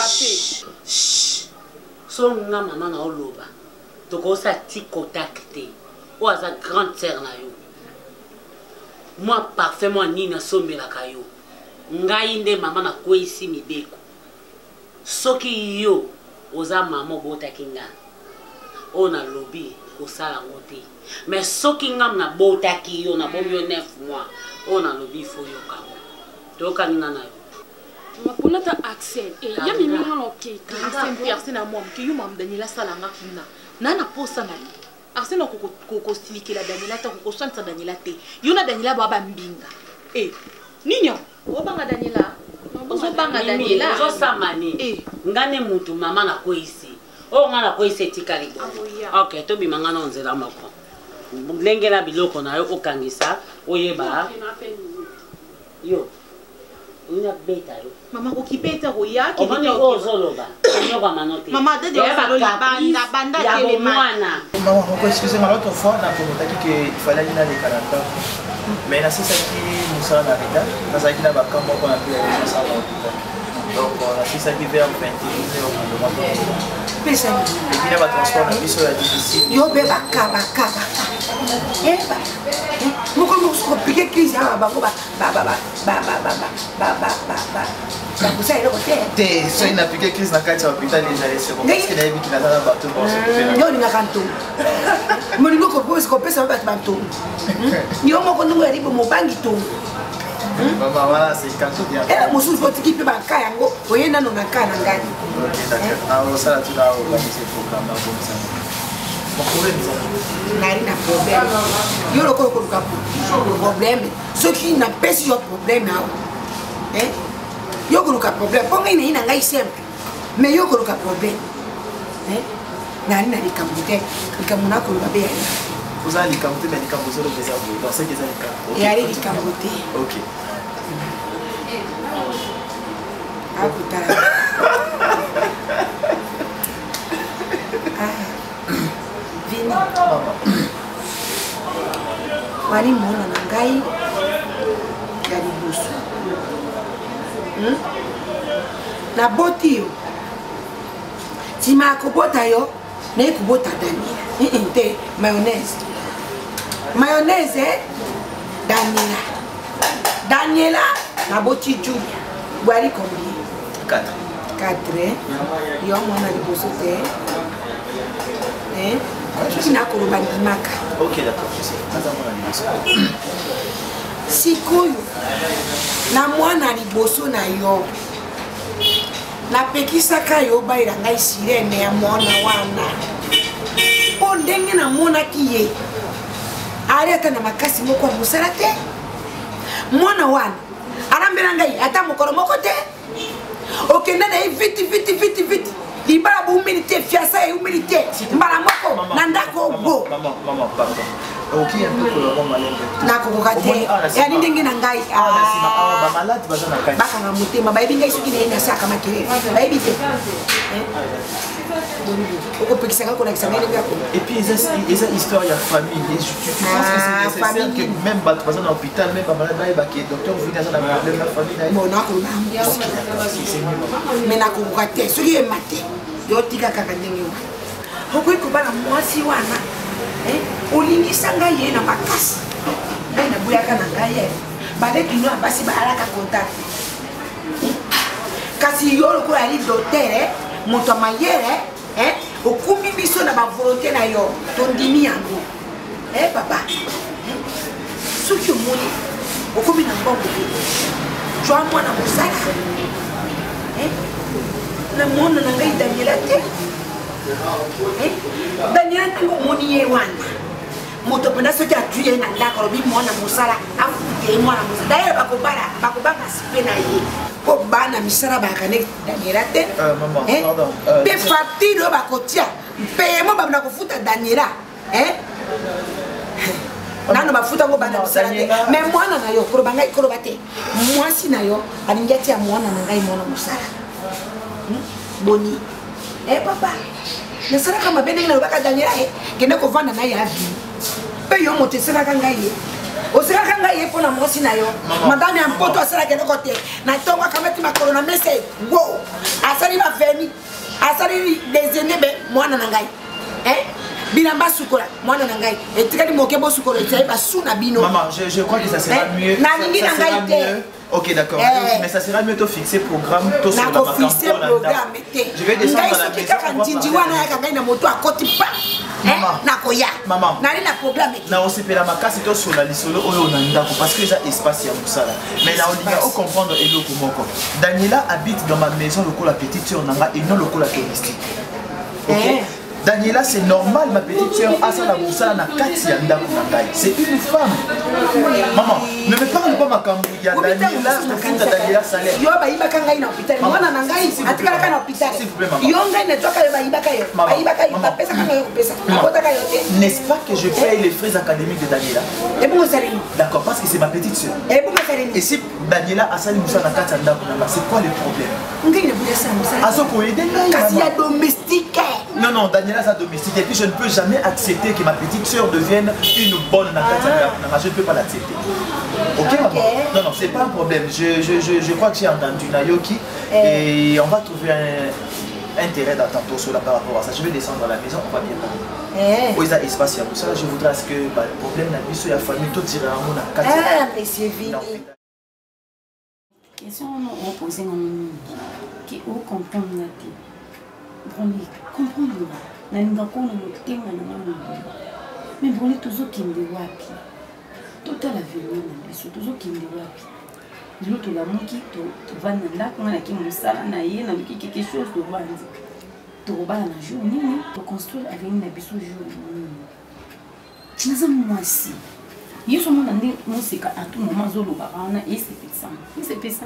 so nga mama na oloba tokosa ti contacter o aza grande sœur na yo moi parfaitement nina sombelaka yo ngai nde mama na kwesi mibeko soki yo oza mama obotaki nga o na lobi kosala ngo te mais soki ngam na botaki yo na bomi yo 9 mois o na lobi fo yo kango tokani nga na yo mapuna ta accès et ya mimi ngana okay Arsène puis Arsène à moi que yo mam Daniela salanga kuna nana posa na Arsène ko stilikela Daniela ta ko sontsa Daniela te yo na Daniela baba mbinga ninyo obanga Daniela ozobanga Daniela ozosamani ngane mutu mama na kwesi o ngana kwesi etikali bo okay to bimanga na onzela mako lengela biloko na yo okangisa oyeba yo una beta yo mama ko kipeta ko ya ki ko zoloba nyoba manote mama de banda ya mwana maman on excusez-moi l'autre fois on a commenté qu'il fallait aller dans les Canada mais là c'est ça qui nous a arrêté dans ça qui n'a pas comme on a pu aller ça donc c'est ça qui vers 21 heures on demande pesa et puis là va transport na biso ya difficile yo be bakaba moko mo piquer crise ya bango ba kusa ile te so ina piquer crise na kati ya hôpital déjà c'est bon parce que na yebi kina na bato bon yo ninga kanto molingo ko pesa ba bato yo moko ndungu ya libo mobangi to maman voilà c'est quand tout bien et mo susu otiki pe banka yango oyenda no ngaka na ngani ok d'accord alors ça tu dois organiser programme comme ça mon problème nari na problème yo lokolo ko luka problème ce qui n'a pas si problème na yo ko luka problème ponga ina ina ngai simple mais yo ko luka problème nari na likamute likamuna ko luka be vous allez likamute mais likamute zo pesa vous dans ce que ça likamute et allez likamute ok Vini wali mona na ngai ya liboso na boti yo tima akobota yo na ekobota Daniela te mayonnaise Daniela na boti Julia wali combien 4 yo mwana liboso te soki nakoloba ndimaka ok d'accord je sais naza mwana liboso sikoyo na mwana liboso na yo napekisaka yo bayela ngai sirene ya mwana wana mpo ndenge namonaki ye ali ata na makasi moko ya mosala te mwana wana alambela ngai ata mokolo moko te okenda na ye vite libala humilité fiasa et humilité mbala moko na ndako bo maman pardon ok un peu pour le rond malade nakokoka te yani ndenge na ngai ba malade baza na kati bakanga motema bayebi ngai soki na ye nasaka makelele bayebi te okopekisaka kolakisa ngai ndenge yako et puis eza histoire ya famille tu penses que c'est nécessaire que même bato baza na hôpital même bamalade bayebaki docteur vini aza na problème na famille na ye bon nakoloba mais nakokoka te soki yema te yo tika kaka ndenge wana okoki kobana mwasi wana olingisa ngai ye na makasi ngai nabuyaka na ngai ye balekino ya basi baalaka contact kasi yo lokola yali dotere moto ya mayele okumi biso na bavolonté na yo tondimi yango papa soki omoni okomi na mbongo jwa mwana mosala na mwana na ngai Daniela te Daniela ntango omoni ye wana moto mpena soki atui ye na ndako alobi mwana mosala afuke ye mwana mosala dayele bakobanga sipe na ye mpo bana misala bayaka nde Daniela te mpe facture oyo bakotia mpeyemo babanda kofuta Daniela nano bafuta ngo bana misala te mais mwana na yo koloba ngai koloba te mwasi na yo alingi atia mwana na ngai mwana mosala boni papa nasalaka mabe ndenge nalobaka Daniela kende kovanda na ye avi mpe yo moto eselaka ngai ye oselaka ngai ye mpo na mwasi na yo madame ya mpoto asalaka eloko te na ntongo akamati makolo na mesa wo asali baveni asali desenebe mwana na ngai bilamba sukola mwana na ngai etikali moke bosukola etiai basu na bino maman je crois que ça sera mieux nalingi na ngai te. Ok, d'accord. Mais ça sera mieux de fixer programme. Je vais descendre à la maison. Maman. Na osepela makasi to sur la lisolo oyo na ndako parce que j'ai espace ya musala. Mais là on doit comprendre eloko moko. Daniela habite dans ma maison lokola petite sœur nanga et non lokola touristique. OK? Daniela, c'est normal, ma petite sœur, c'est une femme. Maman, ne me parle pas ma cambouille. Daniela, Daniela salaire. N'est-ce pas que je paye les frais académiques de Daniela? D'accord, parce que c'est ma petite sœur. Et si Daniela a sali moussa na kati anda kuna, c'est quoi le problème? Non, non, Daniela sa domestique. Et puis je ne peux jamais accepter que ma petite sœur devienne une bonne nakata. Je ne peux pas l'accepter. Ok, maman? Non, non, c'est pas un problème. Je crois que j'ai entendu Nayoki et on va trouver un terrain d'entente sur la par rapport à ça. Je vais descendre à la maison, on va bien parler. Oui, ça espace, il y a ça. Je voudrais que le problème n'a pas eu la famille, tout tirer à mon nakata. Ah, monsieur Vini. Question on pose qui on comprend la vie. Comprendre na ndako na motenga na mama mais brûler toujours kinde wapi total avenir na biso toujours kinde wapi dilo to la moki to vana ndako na ki musala na ye na quelque chose de vandi to bala na jour nini to construire avenir na biso jour nini naza mwasi yeso mona ndi musika à tout moment zolo barana et c'est pesant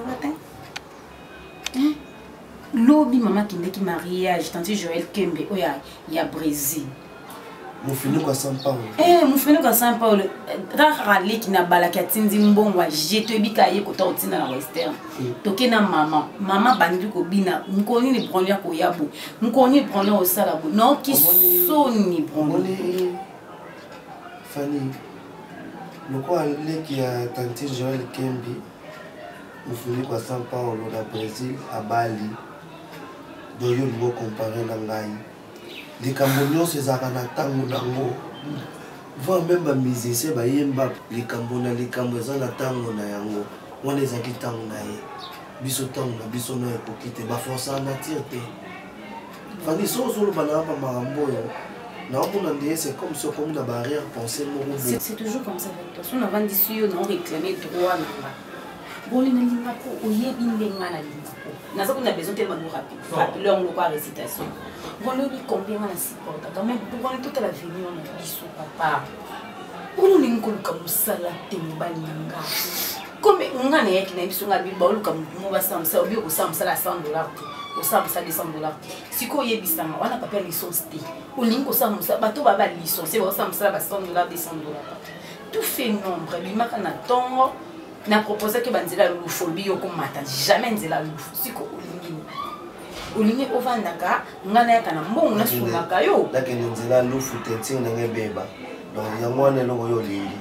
Lobi maman qui n'est mariage, tante Joël Kembe, il y a Brésil. Mon fini quoi São Paulo. Mon fini quoi São Paulo. Rarale qui n'a balakatindi mbongwa, jeto bikaye kota otina na western. Toke na maman bandu ko bina, mkoni ni bronya ko yabo, mkoni bronya au salabo. Non qui soni bronya. Fanny, le quoi aller qui a tante Joël Kembe. Mon fini quoi São Paulo na Brésil à Bali. Doyo luo comparé na ngai likambo ces na tango nango voire même ba musicien ba yemba likambo na likambo eza na tango na yango wana ezaki tango na ye biso tango na biso na ekokite ba force na tirte fani solo bana pa marambo yo na on dit c'est comme ça comme la barrière pensée moko c'est toujours comme ça avec toi on a vendu sur on réclamer droit na boli na lingako oyebi ndenga na lingako naza kuna besoin tellement de rapide leur quoi récitation bon le combien on a supporta quand même pour voir toute la venue on a biso papa on ni nkoluka musala temba linga comme ngana yeki na biso ngabi ba oluka mo ba samsa obi ko samsa la $100 ko samsa $200 siko yebisanga wana papa licence te olingi ko samsa bato baba licence ba samsa ba $100 $200 tout fait nombre bimaka na tongo na proposé que banzela lu folbi yo komata jamais nzela lu siko olingi ovandaka ngana yaka na mbongo na sunaka yo lakini nzela lu futeti na ngebeba donc yango wana eloko yo lingi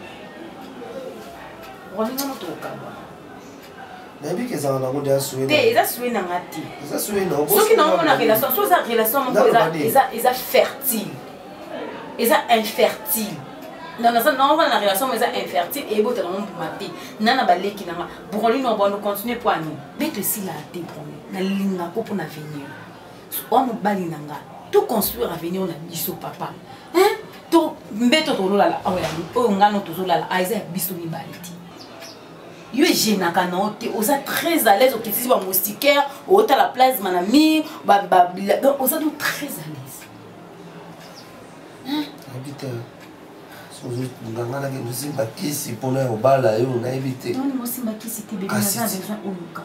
olinga moto okaba nabi ke za na ngo dia suena te eza suena ngati eza suena soki na ngo na relation so za relation moko eza fertile eza infertile. Non, on va dans la relation, mais c'est infertile et beau, tu as un peu maté. Nana balé qui n'a pas. Pour lui, on va continuer pour nous. Mais tu sais, là, t'es promis. Na linga pour l'avenir. On nous balinanga. Tout construire l'avenir, on a dit au papa. Hein? to mbeto tololala awelani oyo ngano tozolala aiza ya biso mibale te yo egenaka na ote oza très à l'aise okitisi bamoustiquaire ootala plasma na mire oza do très à l'aise habite nganga nange nosimba kisi mpona ya kobala yo nayebi te osimba kisi te bebe naza besoin oluka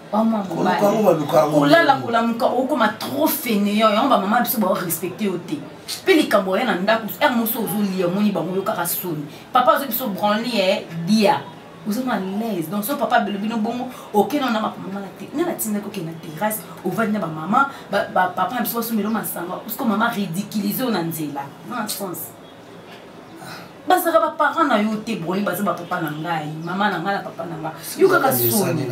kolala kolamuka okoma trop fainéant yango bamama biso barespecte yo te mpe likambo ya na ndako ere moso ozolia omoni bango yo kaka soni papa ozo biso branli dia ozoma l'aise donc so papa belobino bongo okena na bamama na te nga natindaki okende na terrasse ovandi na bamama papa na biso basomelo masanga parceke mama ridiculise oyo na nzela na sens bazaka baparent na yo te boye baza bapapa na ngai mama na ngai na papa na ngai yo kaka soni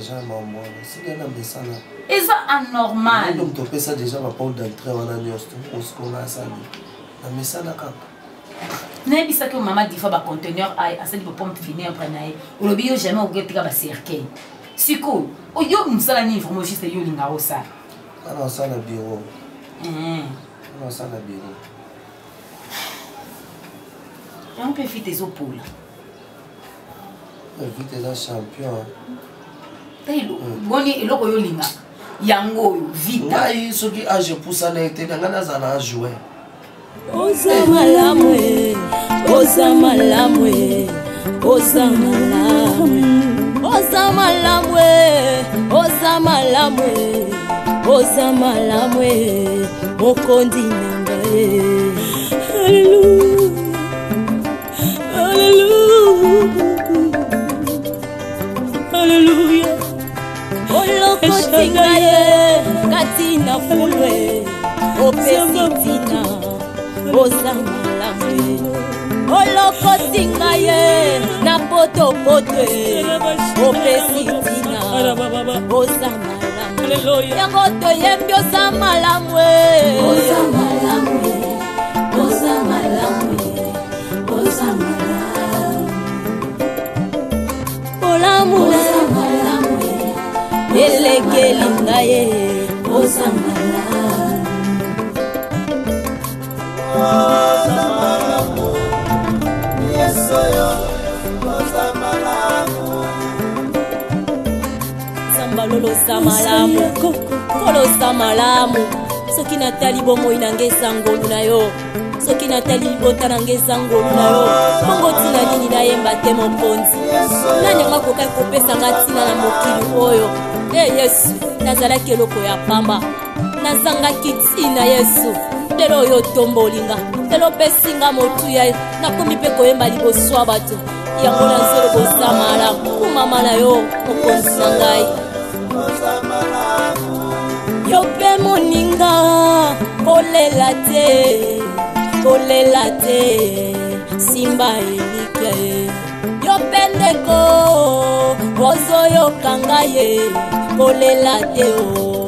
eza anormal donc topesa déjà baport d'entrée wana nyonso osikola asali na mesana kaka nayebisaki mama difa baconteneur asali bapompe vinaigre na ye olobi yo jamais oketika bacercueil sikoyo yo mosala nini vraiment juste yo olinga osala ana osala bureau ana osala bureau yango mpe vite ezopola vite eza champion boni eloko oyo olingaka yango oyo vite ngai soki age epusana ete nanga naza na ajoue oza malamu oza malamu oza malamu oza malamu oza malamu oza malamu mokondi nanga Alléluia. Olokotinga ye katina fulwe opesitina oza malamu olokotinga ye na potopotwe opesitina oza malamu yango toyembi oza malamu oza malamu oza malamu oza malamu olamu elekeli ngaye oza malamu oza malamu yesoyo oza malamu sambalolo oza malamu kolo oza malamu soki natali bomoi nange eza ngolu na yo soki natali libota nange eza ngolu na yo bongo ntina nini nayemba te mokonzi nani yango akokai kopesanga ntina na mokili oyo yesu nazalaki eloko ya pamba nazangaki ntina yesu lelo oyo otombolinga lelo opesinga motuya nakomi mpe koyemba liboso ya bato yango nazolobosa malamu kumama na yo mokonzi na ngai yo mpe moninga kolela te simba elike yo mpe ndeko ozoyoka ngai kolela te o